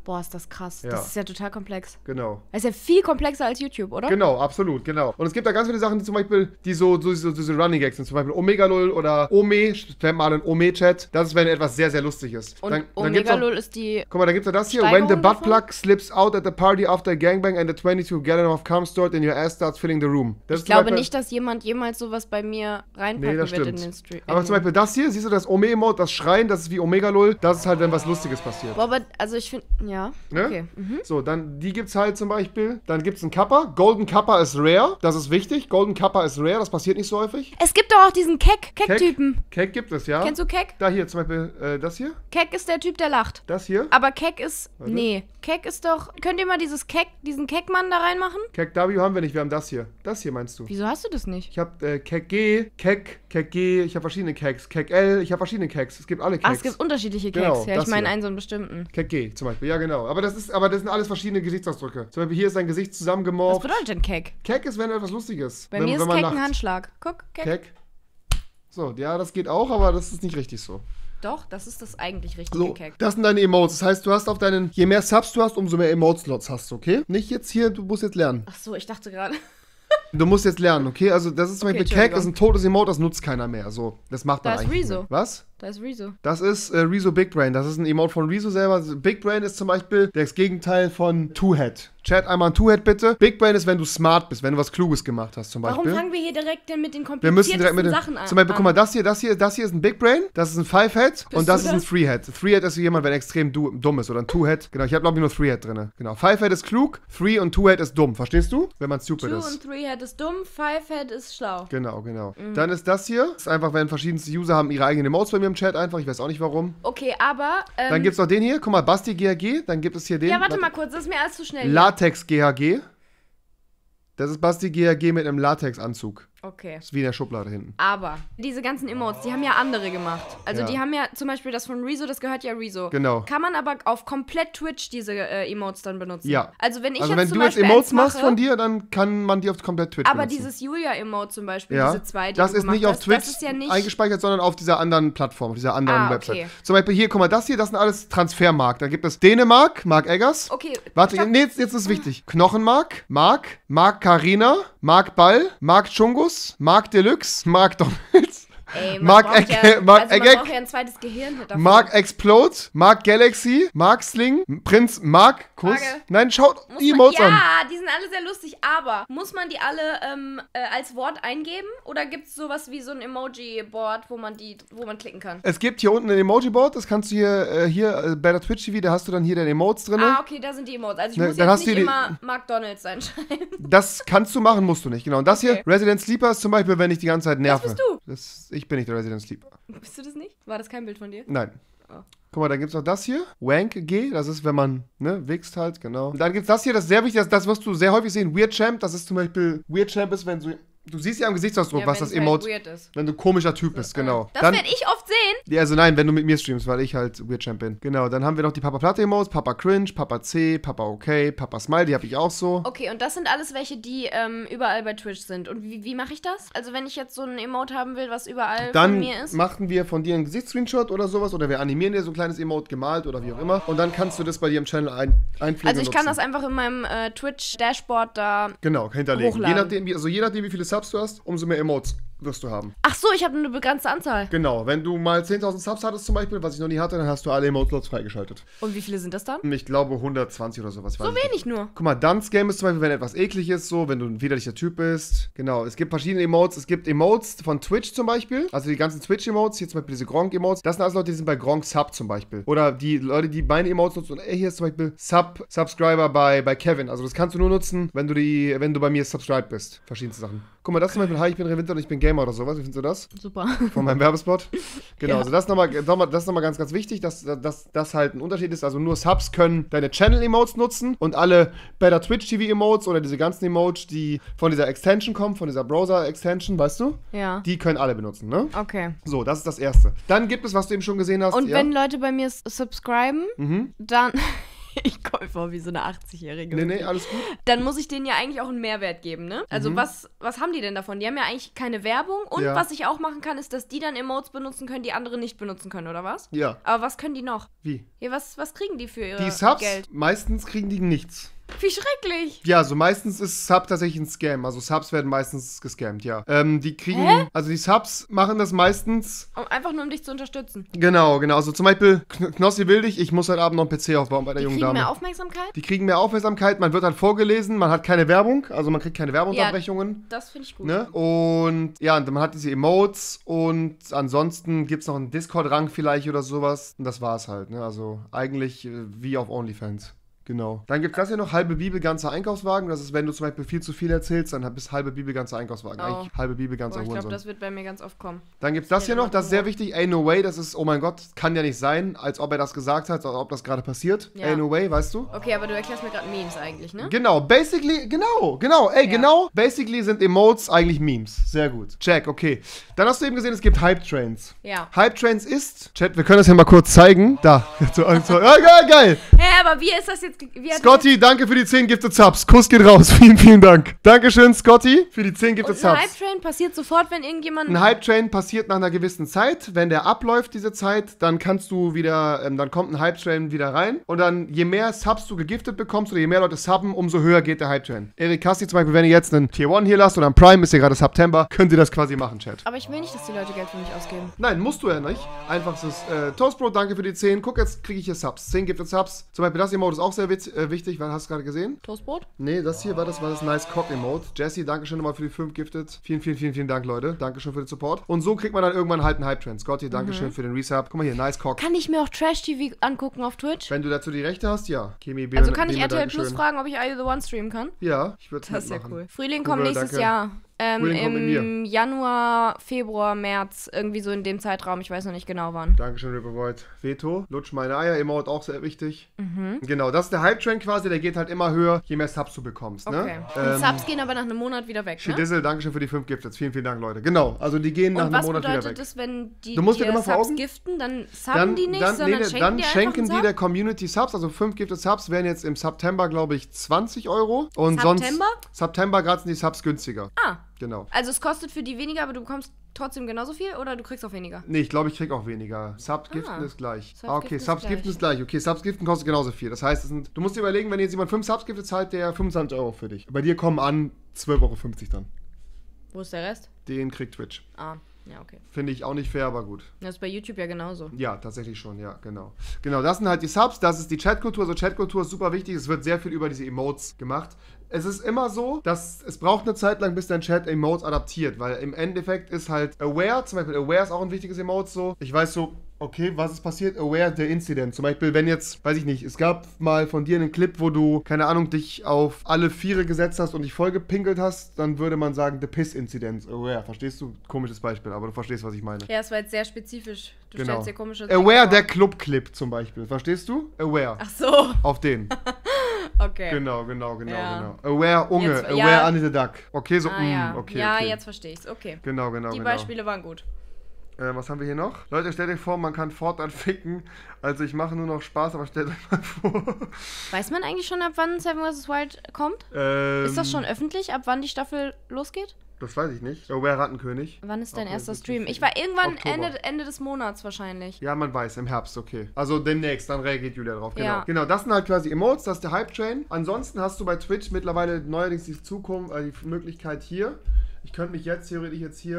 Boah, ist das krass. Ja. Das ist ja total komplex. Genau. Das ist ja viel komplexer als YouTube, oder? Genau, absolut, genau. Und es gibt da ganz viele Sachen, die zum Beispiel, die so diese Running Gags sind. Zum Beispiel Omegalul oder Ome, spam mal in Ome-Chat. Das ist, wenn etwas sehr, sehr lustig ist. Und gibt's Omegalul ist die... Guck mal, da gibt's ja das hier. Steigerung When the butt davon? plug slips out at the party after a gangbang and the 22 gallon of cum stored in your ass starts filling the room. Das Ich ist zum glaube Beispiel- nicht, dass jemand jemals sowas bei mir reinpacken Nee, das wird in stimmt. den Stream. Aber zum Beispiel das hier, siehst du das Ome-Emote, das Schreien, das ist wie Omegalul. Das ist halt, wenn was Lustiges passiert. Boah, aber, also ich finde... Ja, Ne? okay. Mhm. So, dann, die gibt's halt zum Beispiel. Dann gibt's einen Kappa. Golden Kappa ist rare. Das ist wichtig. Golden Kappa ist rare. Das passiert nicht so häufig. Es gibt doch auch diesen Keck-Typen. Keck gibt es, ja. Kennst du Keck? Da hier zum Beispiel, das hier. Keck ist der Typ, der lacht. Das hier. Aber Keck ist... Warte. Nee. Keck ist doch... Könnt ihr mal diesen Keck-Mann da reinmachen? Keck W haben wir nicht. Wir haben das hier. Das hier meinst du. Wieso hast du das nicht? Ich hab Keck G, Keck G. Ich habe verschiedene Kecks. Keck L. Ich habe verschiedene Kecks. Es gibt alle Kecks. Ah, es gibt unterschiedliche Kecks. Genau, Ja, das ich meine hier. einen so einen bestimmten. Keck G zum Beispiel. Ja, genau. Aber das sind alles verschiedene Gesichtsausdrücke. Zum Beispiel hier ist dein Gesicht Was zusammengemorft. bedeutet denn Keck? Keck ist, wenn etwas Lustiges. Bei wenn, mir ist wenn man Keck ein lacht. Handschlag. Guck, Keck. Keck. So, ja, das geht auch, aber das ist nicht richtig so. Doch, das ist das eigentlich richtige So, Keck. das sind deine Emotes. Das heißt, du hast auf deinen, je mehr Subs du hast, umso mehr Emote-Slots hast du, okay? Nicht jetzt hier, du musst jetzt lernen. Ach so, ich dachte gerade. Du musst jetzt lernen, okay? Also das ist zum Okay, Beispiel Keck, ist Entschuldigung. ein totes Emote, das nutzt keiner mehr. So, das macht man Da ist eigentlich nicht Rezo. mehr. Was? Da ist Rezo. Das ist Rezo Big Brain. Das ist ein Emote von Rezo selber. Big Brain ist zum Beispiel das Gegenteil von Two-Head. Chat einmal ein Two-Head bitte. Big Brain ist, wenn du smart bist, wenn du was Kluges gemacht hast zum Beispiel. Warum fangen wir hier direkt denn mit den Wir müssen direkt kompliziertesten mit den, Sachen an? zum Beispiel, guck mal, das hier ist ein Big Brain, das ist ein Five-Head und das du ist ein das? Three-Head. Three-Head ist jemand, wenn er extrem dumm ist oder ein Two-Head. Genau, ich habe glaube ich nur Three-Head drin. Genau, Five-Head ist klug, Three und Two-Head ist dumm. Verstehst du? Wenn man stupid Two ist. und Three Head ist dumm, Five Head ist schlau. Genau. Dann ist das hier, ist einfach, wenn verschiedenste User haben ihre eigenen Emotes bei mir im Chat einfach, ich weiß auch nicht warum. Okay, aber... Dann gibt's noch den hier, guck mal, Basti GHG, dann gibt es hier den. ja, warte mal kurz, das ist mir alles zu schnell. Latex GHG. Das ist Basti GHG mit einem Latex-Anzug. Okay. Ist wie in der Schublade hinten. Aber diese ganzen Emotes, die haben ja andere gemacht. Also Ja. die haben ja zum Beispiel das von Rezo, das gehört ja Rezo. Genau. Kann man aber auf komplett Twitch diese Emotes dann benutzen? Ja. Also wenn ich Also jetzt wenn zum du jetzt Beispiel Emotes eins machst mache, von dir, dann kann man die auf komplett Twitch aber benutzen. dieses Julia-Emote zum Beispiel, Ja, diese zwei, die das du ist gemacht nicht auf hast, Twitch das ist ja nicht... eingespeichert, sondern auf dieser anderen Plattform, auf dieser anderen Ah, Website. okay. Zum Beispiel hier, guck mal, das hier, das sind alles Transfermark. Dann gibt es Dänemark, Mark Eggers. Okay. Warte, stopp. nee, jetzt ist es wichtig. Knochenmark, Mark Carina, Mark Ball, Mark Chungus, Mark Deluxe, Mark Donalds, Ey, man Mark braucht Egg, ja, Mark also man Egg, braucht ja ein zweites Gehirn davon. Mark Explode, Mark Galaxy, Mark Sling, Prinz Mark Kuss. Frage. Nein, schaut Muss die man, Emotes an. ja, die sind alle sehr lustig, aber muss man die alle als Wort eingeben? Oder gibt es sowas wie so ein Emoji-Board, wo man klicken kann? Es gibt hier unten ein Emoji-Board, das kannst du hier bei der Twitch TV, da hast du dann hier deine Emotes drin. Ah, okay, da sind die Emotes. Also ich Ne, muss dann jetzt hast du nicht die- immer McDonalds reinschreiben. Das kannst du machen, musst du nicht. Genau. Und das Okay. hier, Resident Sleeper, ist zum Beispiel, wenn ich die ganze Zeit nerve. bist du. Ich bin nicht der Resident Sleeper. Bist du das nicht? War das kein Bild von dir? Nein. Oh. Guck mal, dann gibt's noch das hier. Wank G, das ist, wenn man, ne, wichst halt, genau. Und dann gibt's das hier, das ist sehr wichtig, das wirst du sehr häufig sehen. Weird Champ, das ist zum Beispiel, Weird Champ ist, wenn du siehst ja am Gesichtsausdruck, Ja, was wenn's das Emote, halt weird ist. wenn du komischer Typ bist, genau. Das Dann, werde ich oft sehen. ja, also nein, wenn du mit mir streamst, weil ich halt Weird Champ bin. Genau, dann haben wir noch die Papa Platte Emotes, Papa Cringe, Papa C, Papa Okay, Papa Smile, die habe ich auch so. Okay, und das sind alles welche, die überall bei Twitch sind. Und wie mache ich das? Also wenn ich jetzt so ein Emote haben will, was überall von Dann mir ist? machen wir von dir einen Gesichtsscreenshot oder sowas oder wir animieren dir so ein kleines Emote gemalt oder wie auch immer und dann kannst du das bei dir im Channel einpflegen. Also ich kann und das nutzen. einfach in meinem Twitch-Dashboard da... Genau, hinterlegen. hochladen. Je nachdem, wie viele Subs du hast, umso mehr Emotes wirst du haben. Ach so, ich habe eine begrenzte Anzahl. Genau, wenn du mal 10.000 Subs hattest zum Beispiel, was ich noch nie hatte, dann hast du alle Emote-Slots freigeschaltet. Und wie viele sind das dann? Ich glaube 120 oder sowas. So wenig nur. Guck mal, Dance Game ist zum Beispiel, wenn etwas eklig ist, so, wenn du ein widerlicher Typ bist. Genau, es gibt verschiedene Emotes. Es gibt Emotes von Twitch zum Beispiel. Also die ganzen Twitch-Emotes, hier zum Beispiel diese Gronk-Emotes. Das sind alles Leute, die sind bei Gronk Sub zum Beispiel. Oder die Leute, die meine Emotes nutzen. Und hier ist zum Beispiel Subscriber bei Kevin. Also das kannst du nur nutzen, wenn du bei mir subscribed bist. Verschiedenste Sachen. Guck mal, das zum Beispiel, hi, ich bin Rewinter und ich bin Gamer oder sowas. Wie findest du das? Super. Von meinem Werbespot. Genau, Ja. also das ist nochmal ganz, ganz wichtig, dass das halt ein Unterschied ist. Also nur Subs können deine Channel-Emotes nutzen und alle Better Twitch-TV-Emotes oder diese ganzen Emotes, die von dieser Extension kommen, von dieser Browser-Extension, weißt du? Ja. Die können alle benutzen, ne? Okay. So, das ist das Erste. Dann gibt es, was du eben schon gesehen hast. Und ja? wenn Leute bei mir subscriben, dann... Ich komme vor wie so eine 80-Jährige. Nee, alles gut. Dann muss ich denen ja eigentlich auch einen Mehrwert geben, ne? Also was haben die denn davon? Die haben ja eigentlich keine Werbung. Und was ich auch machen kann, ist, dass die dann Emotes benutzen können, die andere nicht benutzen können, oder was? Ja. Aber was können die noch? Wie? Ja, was kriegen die für ihre Die Subs, Geld? meistens kriegen die nichts. Wie schrecklich. Ja, so meistens ist Sub tatsächlich ein Scam. Also Subs werden meistens gescammt, ja. Die kriegen, also die Subs machen das meistens. Einfach nur, um dich zu unterstützen. Genau. Also zum Beispiel, Knossi will dich, ich muss heute Abend noch einen PC aufbauen bei der jungen Die kriegen Dame. mehr Aufmerksamkeit? Die kriegen mehr Aufmerksamkeit, man wird halt vorgelesen, man hat keine Werbung, also man kriegt keine Werbeunterbrechungen. Ja, das finde ich gut. Ne? Und ja, und man hat diese Emotes und ansonsten gibt es noch einen Discord-Rang vielleicht oder sowas. Und das war's halt, ne? Also eigentlich wie auf OnlyFans. Genau. Dann gibt es das hier noch, halbe Bibel, ganzer Einkaufswagen. Das ist, wenn du zum Beispiel viel zu viel erzählst, dann bist halbe Bibel, ganzer Einkaufswagen. Eigentlich halbe Bibel, ganzer Ich glaube, Hurensohn. das wird bei mir ganz oft kommen. Dann gibt es das hier noch, das ist sehr wichtig. Ain't no way, das ist, oh mein Gott, kann ja nicht sein, als ob er das gesagt hat, als ob das gerade passiert. Ja. Ain't no way, weißt du? Okay, aber du erklärst mir gerade Memes eigentlich, ne? Genau, basically, genau, basically sind Emotes eigentlich Memes. Sehr gut. Check, okay. Dann hast du eben gesehen, es gibt Hype-Trains. Ja. Hype-Trains ist, Chat, wir können das hier mal kurz zeigen. Da. Ja, geil. Hä, aber wie ist das jetzt? Scotty, danke für die 10 Gifted Subs. Kuss geht raus. Vielen Dank. Dankeschön, Scotty, für die 10 Gifted Und ein Subs. Hype-Train passiert sofort, wenn irgendjemand... Ein Hype-Train passiert nach einer gewissen Zeit. Wenn der abläuft, diese Zeit, dann kannst du wieder, dann kommt ein Hype-Train wieder rein. Und dann, je mehr Subs du gegiftet bekommst oder je mehr Leute subben, umso höher geht der Hype-Train. Erik Kassi zum Beispiel, wenn ihr jetzt einen Tier 1 hier lasst oder einen Prime, ist ja gerade September, könnt ihr das quasi machen, Chat. Aber ich will nicht, dass die Leute Geld für mich ausgeben. Nein, musst du ja nicht. Einfach so, Toastbro, danke für die 10. Guck, jetzt kriege ich hier Subs. 10 Gifted Subs. Zum Beispiel das Emote ist auch sehr wichtig, weil hast du gerade gesehen? Toastbrot? Nee, das hier war das Nice Cock Emote. Jesse, danke schön nochmal für die 5 Gifted. Vielen Dank, Leute. Dankeschön für den Support. Und so kriegt man dann irgendwann halt einen Hype-Trend. Scotty, dankeschön für den Resub. Guck mal hier, Nice Cock. Kann ich mir auch Trash-TV angucken auf Twitch? Wenn du dazu die Rechte hast, ja. Kimi, Also kann ich RTL Plus fragen, ob ich Are You The One streamen kann? Ja, ich würde es Das ist ja mitmachen. cool. Frühling kommt nächstes danke. Jahr. Frühling kommt mit mir. Im Januar, Februar, März, irgendwie so in dem Zeitraum. Ich weiß noch nicht genau wann. Dankeschön, Rippervoid. Veto, lutsch meine Eier, Emote auch sehr wichtig. Genau, das ist der Hype-Train quasi, der geht halt immer höher, je mehr Subs du bekommst. Okay. Ne? Und Subs gehen aber nach einem Monat wieder weg, ne? Shidizzle, dankeschön für die 5 Gifted. Vielen Dank, Leute. Genau, also die gehen nach Und einem was Monat wieder weg. bedeutet das, wenn die Du musst dir dir immer vor Subs Augen- giften? Dann subben die nicht, sondern dann schenken die einfach der Community Subs, also 5 Gifted Subs wären jetzt im September, glaube ich, 20 Euro. Und September? September gerade sind die Subs günstiger. Ah, Genau. also es kostet für die weniger, aber du bekommst trotzdem genauso viel oder du kriegst auch weniger? Nee, ich glaube, ich krieg auch weniger. Subs-Giften ist gleich. Subs-Giften Okay, ist Subs-Giften gleich. ist gleich. Okay, Subs-Giften kostet genauso viel. Das heißt, du musst dir überlegen, wenn jetzt jemand 5 Subs gibt, zahlt der 25 Euro für dich. Bei dir kommen an 12,50 Euro dann. Wo ist der Rest? Den kriegt Twitch. Ah, ja, okay. Finde ich auch nicht fair, aber gut. Das ist bei YouTube ja genauso. Ja, tatsächlich schon, ja, genau. Genau, das sind halt die Subs, das ist die Chatkultur. Also Chatkultur ist super wichtig, es wird sehr viel über diese Emotes gemacht. Es ist immer so, dass es braucht eine Zeit lang, bis dein Chat Emotes adaptiert, weil im Endeffekt ist halt Aware, zum Beispiel Aware ist auch ein wichtiges Emote so. Ich weiß so, okay, was ist passiert? Aware der Incident. Zum Beispiel, wenn jetzt, weiß ich nicht, es gab mal von dir einen Clip, wo du, keine Ahnung, dich auf alle Viere gesetzt hast und dich vollgepinkelt hast, dann würde man sagen, the Piss Incident. Aware, verstehst du? Komisches Beispiel, aber du verstehst, was ich meine. Ja, es war jetzt sehr spezifisch. Du Genau. stellst dir komische Dinge Aware vor. der Club-Clip zum Beispiel, verstehst du? Aware. Ach so, Auf den. okay. Genau. Ja. Aware, Unge, Jetzt- Aware ja. Under the Duck. Okay, so, Ah ja, okay, ja, okay. jetzt verstehe ich's. Okay. Genau. Die Beispiele waren gut. Was haben wir hier noch? Leute, stellt euch vor, man kann Fortnite ficken. Also ich mache nur noch Spaß, aber stellt euch mal vor. Weiß man eigentlich schon, ab wann Seven vs. Wild kommt? Ist das schon öffentlich, ab wann die Staffel losgeht? Das weiß ich nicht. Aware Rattenkönig. Wann ist dein Okay, erster das ist Stream? richtig. Ich war irgendwann Oktober. Ende des Monats wahrscheinlich. Ja, man weiß, im Herbst, okay. Also demnächst, dann reagiert Julia drauf. Genau. Ja. Genau, das sind halt quasi Emotes, das ist der Hype-Train. Ansonsten hast du bei Twitch mittlerweile neuerdings die Zukunft, die Möglichkeit hier. Ich könnte mich jetzt theoretisch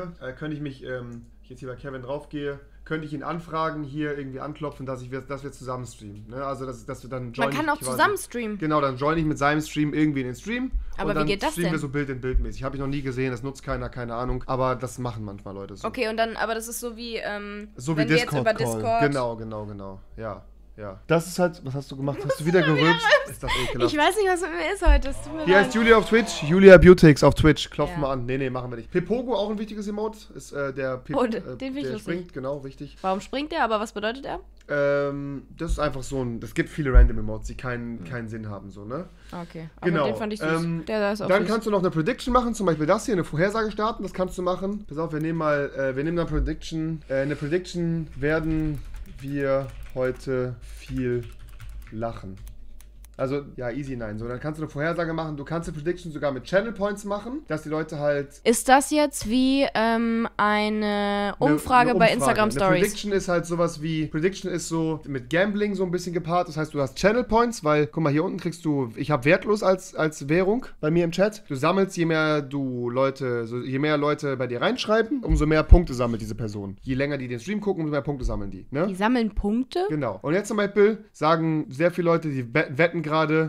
ich jetzt hier bei Kevin draufgehe, könnte ich ihn anfragen, hier irgendwie anklopfen, dass wir zusammen streamen. Ne? Also, dass wir dann Man kann auch zusammen streamen. Genau, dann join ich mit seinem Stream irgendwie in den Stream. Aber und dann wie geht das streamen wir denn? so Bild in Bild mäßig. Habe ich noch nie gesehen, das nutzt keiner, keine Ahnung. Aber das machen manchmal Leute so. Okay, und dann, aber das ist so wie, So wie wenn wir jetzt Discord. über Discord... Genau. Ja. Das ist halt, was hast du gemacht? Hast du wieder gerülpst? Ist das ekelhaft. Ich weiß nicht, was mit mir ist heute. Es tut mir Die leid. heißt Julia auf Twitch, Julia Beautix auf Twitch. Klopfen Ja. mal an. Nee, machen wir nicht. Pepogo, auch ein wichtiges Emote. Ist der Oh, den find ich der lustig. springt, genau, richtig. Warum springt der? Aber was bedeutet er? Das ist einfach so ein, es gibt viele random Emotes, die keinen Sinn haben, so, ne? Okay, aber Genau. den fand ich süß. Der ist auch Dann süß. kannst du noch eine Prediction machen, zum Beispiel das hier, eine Vorhersage starten, das kannst du machen. Pass auf, wir nehmen eine Prediction. Eine Prediction werden wir heute viel lachen. Also, ja, easy nein. So, dann kannst du eine Vorhersage machen. Du kannst eine Prediction sogar mit Channel Points machen, dass die Leute halt... Ist das jetzt wie eine Umfrage bei Instagram Stories? Eine Prediction ist halt sowas wie... Prediction ist so mit Gambling so ein bisschen gepaart. Das heißt, du hast Channel Points, weil, guck mal, hier unten kriegst du... Ich habe wertlos als Währung bei mir im Chat. Du sammelst, je mehr Leute bei dir reinschreiben, umso mehr Punkte sammelt diese Person. Je länger die den Stream gucken, umso mehr Punkte sammeln die. Ne? Die sammeln Punkte? Genau. Und jetzt zum Beispiel sagen sehr viele Leute, die wetten gerade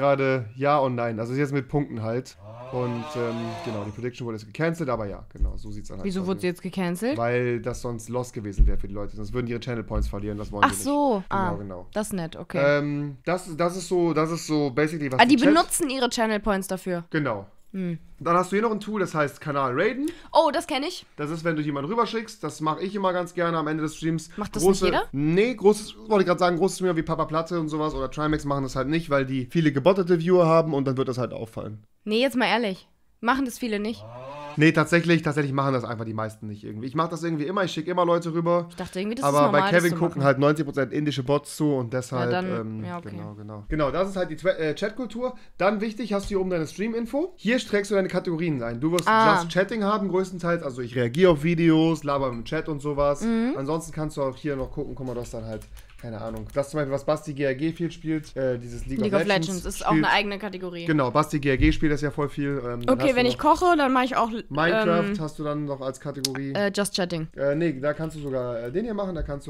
ja und nein. Also jetzt mit Punkten halt. Und genau, die Prediction wurde jetzt gecancelt, aber ja, genau, so sieht's dann halt aus. Wieso wurde sie jetzt gecancelt? Weil das sonst lost gewesen wäre für die Leute. Sonst würden die ihre Channel Points verlieren, das wollen sie nicht. Ach so. Genau. Das ist nett, okay. Das ist so basically, was die benutzen ihre Channel Points dafür. Genau. Dann hast du hier noch ein Tool, das heißt Kanal Raiden. Oh, das kenne ich. Das ist, wenn du jemanden rüberschickst. Das mache ich immer ganz gerne am Ende des Streams. Macht das nicht jeder? Nee, wollte ich gerade sagen, große Streamer wie Papa Platte und sowas oder Trimax machen das halt nicht, weil die viele gebottete Viewer haben und dann wird das halt auffallen. Nee, jetzt mal ehrlich. Machen das viele nicht? Nee, tatsächlich machen das einfach die meisten nicht irgendwie. Ich mache das irgendwie immer, ich schicke immer Leute rüber. Ich dachte irgendwie, das ist normal, bei Kevin gucken halt 90% indische Bots zu und deshalb, ja, dann, okay. Genau, das ist halt die Chatkultur. Dann wichtig, hast du hier oben deine Stream-Info. Hier trägst du deine Kategorien ein. Du wirst Just Chatting haben größtenteils, also ich reagiere auf Videos, laber im Chat und sowas. Ansonsten kannst du auch hier noch gucken, guck mal, du hast dann halt... Keine Ahnung. Das zum Beispiel, was Basti GRG viel spielt, dieses League of Legends ist auch eine eigene Kategorie. Genau, Basti GRG spielt das ja voll viel. Okay, wenn ich koche, dann mache ich auch Minecraft hast du dann noch als Kategorie. Just Chatting. Nee, da kannst du sogar den hier machen, da kannst du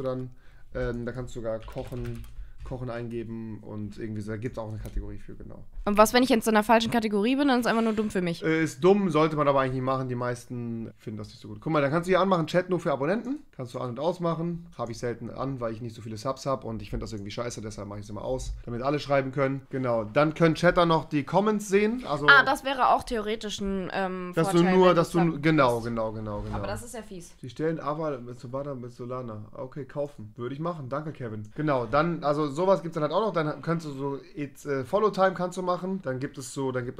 sogar Kochen eingeben und irgendwie so, da gibt es auch eine Kategorie für, genau. Und was, wenn ich jetzt in einer falschen Kategorie bin, dann ist es einfach nur dumm für mich? Ist dumm, sollte man aber eigentlich nicht machen, die meisten finden das nicht so gut. Guck mal, dann kannst du hier anmachen, Chat nur für Abonnenten, kannst du an- und ausmachen, habe ich selten an, weil ich nicht so viele Subs habe und ich finde das irgendwie scheiße, deshalb mache ich es immer aus, damit alle schreiben können. Genau, dann können Chatter noch die Comments sehen, also... das wäre auch theoretisch ein Vorteil, genau. Aber das ist ja fies. Die stellen aber mit Solana. Okay, kaufen. Würde ich machen, danke Kevin. Genau, dann, also sowas gibt es dann halt auch noch, dann kannst du so Follow Time kannst du machen, dann kannst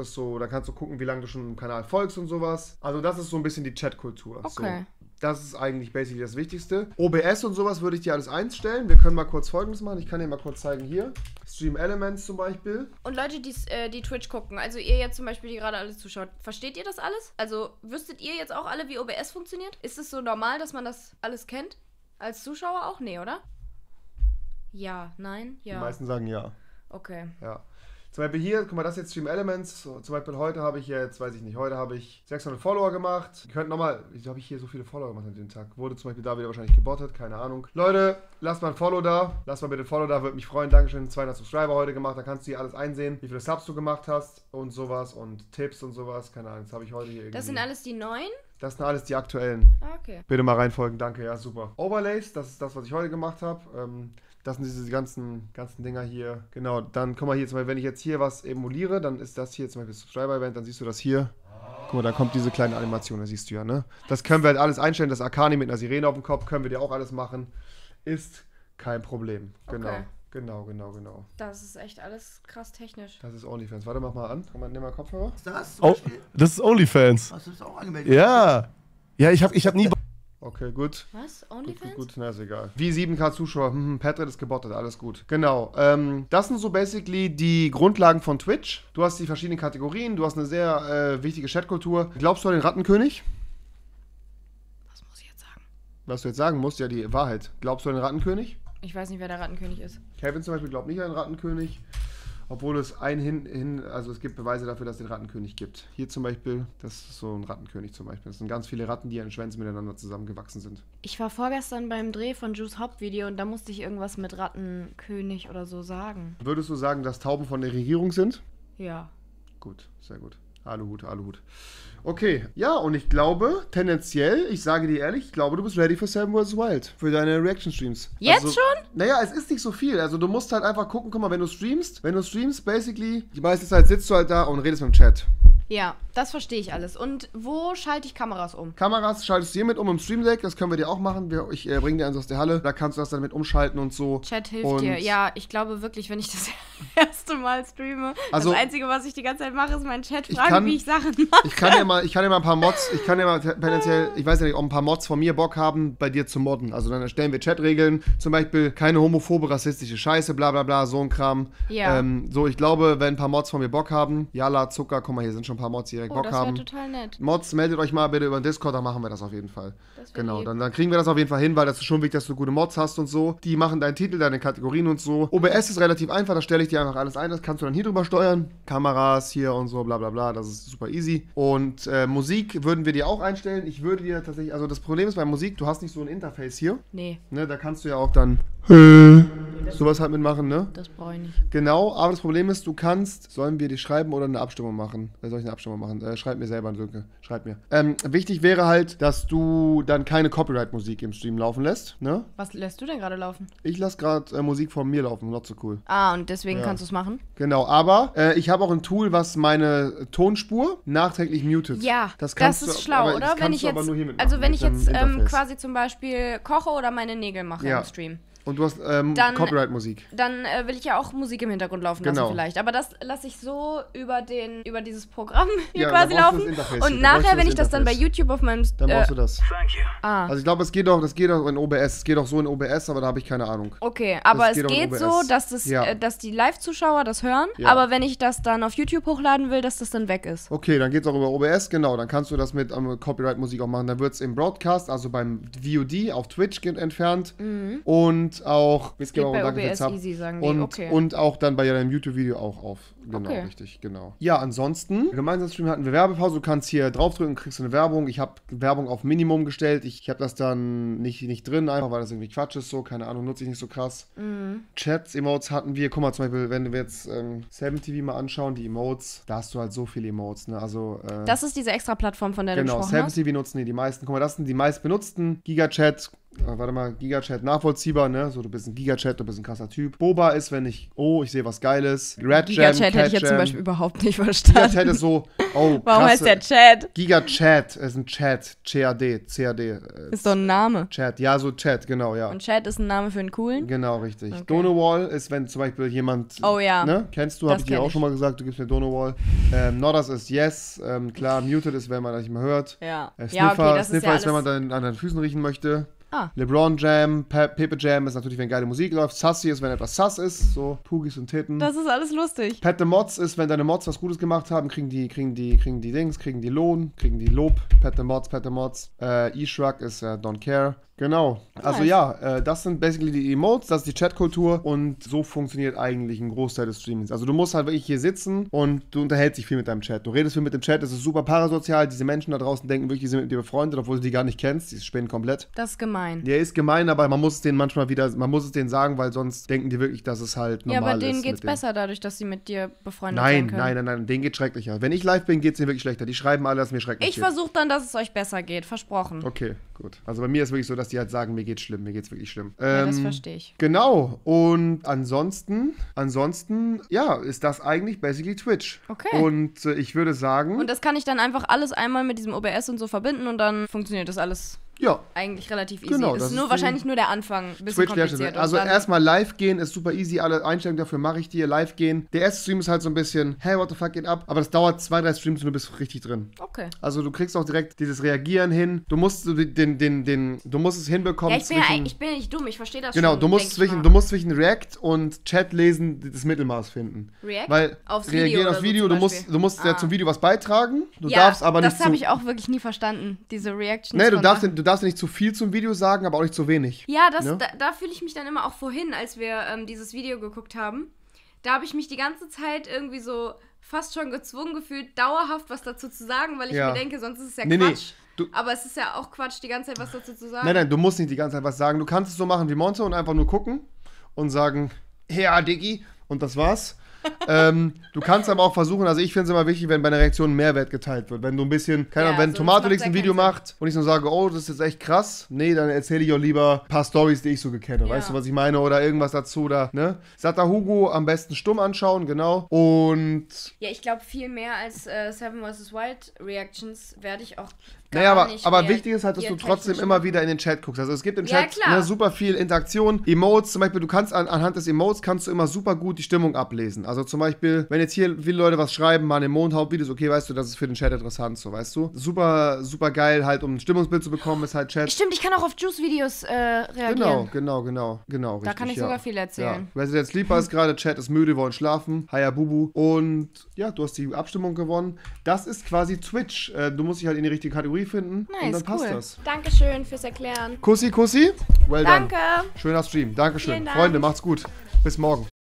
du gucken, wie lange du schon im Kanal folgst und sowas. Also das ist so ein bisschen die Chatkultur. Okay. So. Das ist eigentlich basically das Wichtigste. OBS und sowas würde ich dir alles einstellen. Wir können mal kurz Folgendes machen. Ich kann dir mal kurz zeigen hier. Stream Elements zum Beispiel. Und Leute, die Twitch gucken, also ihr jetzt zum Beispiel, die gerade alles zuschaut, versteht ihr das alles? Also wüsstet ihr jetzt auch alle, wie OBS funktioniert? Ist es so normal, dass man das alles kennt? Als Zuschauer auch? Nee, oder? Ja, nein, ja. Die meisten sagen ja. Okay. Ja. Zum Beispiel hier, guck mal, das ist jetzt Stream Elements. So, zum Beispiel heute habe ich jetzt, heute habe ich 600 Follower gemacht. Ihr könnt nochmal, wieso habe ich hier so viele Follower gemacht an dem Tag? Wurde zum Beispiel da wieder wahrscheinlich gebottet, keine Ahnung. Leute, lasst mal ein Follow da. Lasst mal bitte ein Follow da, würde mich freuen. Dankeschön, 200 Subscriber heute gemacht. Da kannst du hier alles einsehen, wie viele Subs du gemacht hast und sowas und Tipps und sowas. Keine Ahnung, das habe ich heute hier irgendwie. Das sind alles die neuen? Das sind alles die aktuellen. Okay. Bitte mal reinfolgen, danke, ja, super. Overlays, das ist das, was ich heute gemacht habe. Das sind diese ganzen Dinger hier. Genau, dann guck mal hier, zum Beispiel, wenn ich jetzt hier was emuliere, dann ist das hier zum Beispiel das Subscriber-Event, dann siehst du das hier. Guck mal, da kommt diese kleine Animation, das siehst du ja, ne? Das können wir halt alles einstellen, das Arcani mit einer Sirene auf dem Kopf, können wir dir auch alles machen. Ist kein Problem. Genau. Okay. Genau. Das ist echt alles krass technisch. Das ist OnlyFans. Warte, mach mal an. Komm mal, nimm mal Kopfhörer. Das ist OnlyFans. Hast du das auch angemeldet? Ja. Ja, ich hab nie... Okay, gut. Was? OnlyFans? Gut, na ist egal. Wie 7K Zuschauer, Patrick ist gebottet, alles gut. Genau, das sind so basically die Grundlagen von Twitch. Du hast die verschiedenen Kategorien, du hast eine sehr wichtige Chatkultur. Glaubst du an den Rattenkönig? Was muss ich jetzt sagen? Was du jetzt sagen musst, ja die Wahrheit. Glaubst du an den Rattenkönig? Ich weiß nicht, wer der Rattenkönig ist. Kevin zum Beispiel glaubt nicht an den Rattenkönig. Obwohl es also es gibt Beweise dafür, dass es den Rattenkönig gibt. Hier zum Beispiel, das ist so ein Rattenkönig zum Beispiel. Das sind ganz viele Ratten, die an den Schwänzen miteinander zusammengewachsen sind. Ich war vorgestern beim Dreh von Juice Hauptvideo und da musste ich irgendwas mit Rattenkönig oder so sagen. Würdest du sagen, dass Tauben von der Regierung sind? Ja. Gut, sehr gut. Aluhut. Okay, ja, und ich glaube, tendenziell, ich sage dir ehrlich, ich glaube, du bist ready für Seven vs. Wild. Für deine Reaction-Streams. Jetzt schon? Naja, es ist nicht so viel. Also du musst halt einfach gucken, guck mal, wenn du streamst, basically, die meiste Zeit sitzt du halt da und redest mit dem Chat. Ja, das verstehe ich alles. Und wo schalte ich Kameras um? Kameras schaltest du hier mit im Stream Deck, das können wir dir auch machen. Ich bringe dir eins aus der Halle, da kannst du das dann mit umschalten und so. Chat hilft und dir. Ja, ich glaube wirklich, wenn ich das erste Mal streame, also, das Einzige, was ich die ganze Zeit mache, ist meinen Chat fragen, wie ich Sachen mache. Ich kann dir mal ein paar Mods, ich weiß ja nicht, ob ein paar Mods von mir Bock haben, bei dir zu modden. Also dann erstellen wir Chatregeln, zum Beispiel keine homophobe, rassistische Scheiße, bla bla bla, so ein Kram. Ja. So, ich glaube, wenn ein paar Mods von mir Bock haben, Jala, Zucker, guck mal, hier sind schon ein paar Mods, die direkt Bock haben. Das wäre total nett. Mods, meldet euch mal bitte über den Discord, dann machen wir das auf jeden Fall. Genau, lieb. dann kriegen wir das auf jeden Fall hin, weil das ist schon wichtig, dass du gute Mods hast und so. Die machen deinen Titel, deine Kategorien und so. OBS ist relativ einfach, da stelle ich dir einfach alles ein, das kannst du dann hier drüber steuern. Kameras hier und so, bla bla bla, das ist super easy. Und Musik würden wir dir auch einstellen. Ich würde dir tatsächlich, also das Problem ist bei Musik, du hast nicht so ein Interface hier. Nee. Ne, da kannst du ja auch dann sowas halt mitmachen, ne? Das brauche ich nicht. Genau, aber das Problem ist, du kannst, sollen wir dir schreiben oder eine Abstimmung machen? Soll ich eine Abstimmung machen? Schreib mir selber, Sönke. Schreib mir. Wichtig wäre halt, dass du dann keine Copyright-Musik im Stream laufen lässt, ne? Was lässt du denn gerade laufen? Ich lasse gerade Musik von mir laufen, not so cool. Ah, und deswegen kannst du es machen? Genau, aber ich habe auch ein Tool, was meine Tonspur nachträglich mutet. Ja, das ist schlau, oder? Wenn ich jetzt, quasi zum Beispiel koche oder meine Nägel mache im Stream. Und du hast Copyright-Musik. Dann will ich ja auch Musik im Hintergrund laufen lassen vielleicht. Aber das lasse ich so über dieses Programm hier quasi laufen. Und nachher, wenn ich das dann bei YouTube auf meinem... Dann brauchst du das. Ah. Also ich glaube, das geht auch in OBS. Es geht auch so in OBS, aber da habe ich keine Ahnung. Okay, aber es geht so, dass die Live-Zuschauer das hören. Ja. Aber wenn ich das dann auf YouTube hochladen will, dass das dann weg ist. Okay, dann geht es auch über OBS, genau. Dann kannst du das mit Copyright-Musik auch machen. Dann wird es im Broadcast, also beim VOD auf Twitch entfernt. Und auch bei OBS easy, sagen die. Und auch dann bei deinem YouTube-Video auch auf. Genau, richtig, genau. Ja, ansonsten, gemeinsam Stream hatten wir Werbepause. Du kannst hier draufdrücken, kriegst du eine Werbung. Ich habe Werbung auf Minimum gestellt. Ich habe das dann nicht drin, einfach weil das irgendwie Quatsch ist, so. Keine Ahnung, nutze ich nicht so krass. Chats, Emotes hatten wir. Guck mal, zum Beispiel, wenn wir jetzt 7TV mal anschauen, die Emotes, da hast du halt so viele Emotes, ne? Also, das ist diese extra Plattform, von der du gesprochen hast? Genau, 7TV nutzen die meisten. Guck mal, das sind die meist benutzten. GigaChat, warte mal, GigaChat nachvollziehbar, ne? So, du bist ein GigaChat, du bist ein krasser Typ. Boba ist, wenn ich sehe was Geiles. Red GigaChat hätte ich jetzt zum Beispiel überhaupt nicht verstanden. GigaChat ist so, warum heißt der Chat? GigaChat ist ein Chat, CAD. Ist doch ein Name. Chat, ja, so Chat, genau, ja. Und Chat ist ein Name für einen coolen? Genau, richtig. Okay. Donowall ist, wenn zum Beispiel jemand, ne? Kennst du, habe ich dir auch schon mal gesagt, du gibst mir Donowall. Nodders ist Yes, klar, Muted ist, wenn man das nicht mehr hört. Ja. Sniffer ist, wenn man dann an deinen Füßen riechen möchte. LeBron Jam, Pepe Jam ist natürlich, wenn geile Musik läuft. Sassy ist, wenn etwas sass ist, so Pugis und Titten. Das ist alles lustig. Pat the Mods ist, wenn deine Mods was Gutes gemacht haben, kriegen die Lohn, kriegen die Lob. Pat the Mods. E-Shrug ist Don't Care. Genau. Also das sind basically die Emotes, das ist die Chatkultur und so funktioniert eigentlich ein Großteil des Streamings. Also du musst halt wirklich hier sitzen und du unterhältst dich viel mit deinem Chat. Du redest viel mit dem Chat, das ist super parasozial. Diese Menschen da draußen denken wirklich, die sind mit dir befreundet, obwohl du die gar nicht kennst. Die spinnen komplett. Das ist gemein. Der ist gemein, aber man muss es denen manchmal man muss es denen sagen, weil sonst denken die wirklich, dass es halt normal ist. Ja, aber denen geht's besser dadurch, dass sie mit dir befreundet sein können. Nein, denen geht's schrecklicher. Wenn ich live bin, geht's denen wirklich schlechter. Die schreiben alle, dass mir schrecklich geht. Ich versuche dann, dass es euch besser geht, versprochen. Okay, gut. Also bei mir ist wirklich so, dass die halt sagen, mir geht's schlimm, mir geht's wirklich schlimm. Ja, das verstehe ich. Genau. Und ansonsten, ja, ist das eigentlich basically Twitch. Okay. Und ich würde sagen... Und das kann ich dann einfach alles einmal mit diesem OBS und so verbinden und dann funktioniert das alles... Ja. Eigentlich relativ easy. Genau, das ist wahrscheinlich nur der Anfang ein bisschen kompliziert. Also erstmal live gehen ist super easy, alle Einstellungen dafür mache ich dir, live gehen. Der erste Stream ist halt so ein bisschen, hey, what the fuck geht ab? Aber das dauert 2-3 Streams und du bist richtig drin. Okay. Also du kriegst auch direkt dieses Reagieren hin. Du musst du musst es hinbekommen. Ja, ich bin nicht dumm, ich verstehe das genau, schon. Genau, du musst zwischen React und Chat lesen das Mittelmaß finden. React? Weil aufs reagieren aufs Video, du musst ja zum Video was beitragen. Du darfst aber nicht das habe ich auch wirklich nie verstanden, diese Reactions. Nee, du darfst nicht zu viel zum Video sagen, aber auch nicht zu wenig. Ja, da fühle ich mich dann immer auch vorhin, als wir dieses Video geguckt haben. Da habe ich mich die ganze Zeit irgendwie so fast schon gezwungen gefühlt, dauerhaft was dazu zu sagen, weil ich mir denke, sonst ist es ja Quatsch. Aber es ist ja auch Quatsch, die ganze Zeit was dazu zu sagen. Nein, du musst nicht die ganze Zeit was sagen. Du kannst es so machen wie Monte und einfach nur gucken und sagen, ja, Diggi, und das war's. Du kannst aber auch versuchen, also ich finde es immer wichtig, wenn bei einer Reaktion ein Mehrwert geteilt wird. Wenn du ein bisschen, keine Ahnung, wenn so, Tomatolix das ein macht Video sehr keinen macht und ich nur sage, oh, das ist jetzt echt krass, nee, dann erzähle ich auch lieber ein paar Storys, die ich so kenne. Ja. Weißt du, was ich meine? Oder irgendwas dazu, oder, ne? Sata Hugo am besten stumm anschauen, genau. Und Ja, ich glaube, viel mehr als Seven vs. Wild Reactions werde ich auch naja, gar nicht aber mehr wichtig ist halt, dass du trotzdem technisch immer machen. wieder in den Chat guckst. Also es gibt im Ja, Chat klar. super viel Interaktion. Emotes, zum Beispiel, du kannst anhand des Emotes kannst du immer super gut die Stimmung ablesen. Also zum Beispiel, wenn jetzt hier viele Leute was schreiben, mal in Mondhautvideos, okay, weißt du, das ist für den Chat interessant, so, weißt du. Super, super geil, halt, um ein Stimmungsbild zu bekommen, ist halt Chat. Stimmt, ich kann auch auf Juice-Videos reagieren. Genau, Da richtig, kann ich ja. sogar viel erzählen. Ja. Resident Sleeper ist gerade, Chat ist müde, wollen schlafen. Hiya Bubu. Und ja, du hast die Abstimmung gewonnen. Das ist quasi Twitch. Du musst dich halt in die richtige Kategorie finden. Und dann passt das. Dankeschön fürs Erklären. Kussi, Kussi. Well done. Danke. Schöner Stream. Dankeschön. Vielen Dank. Freunde, macht's gut. Bis morgen.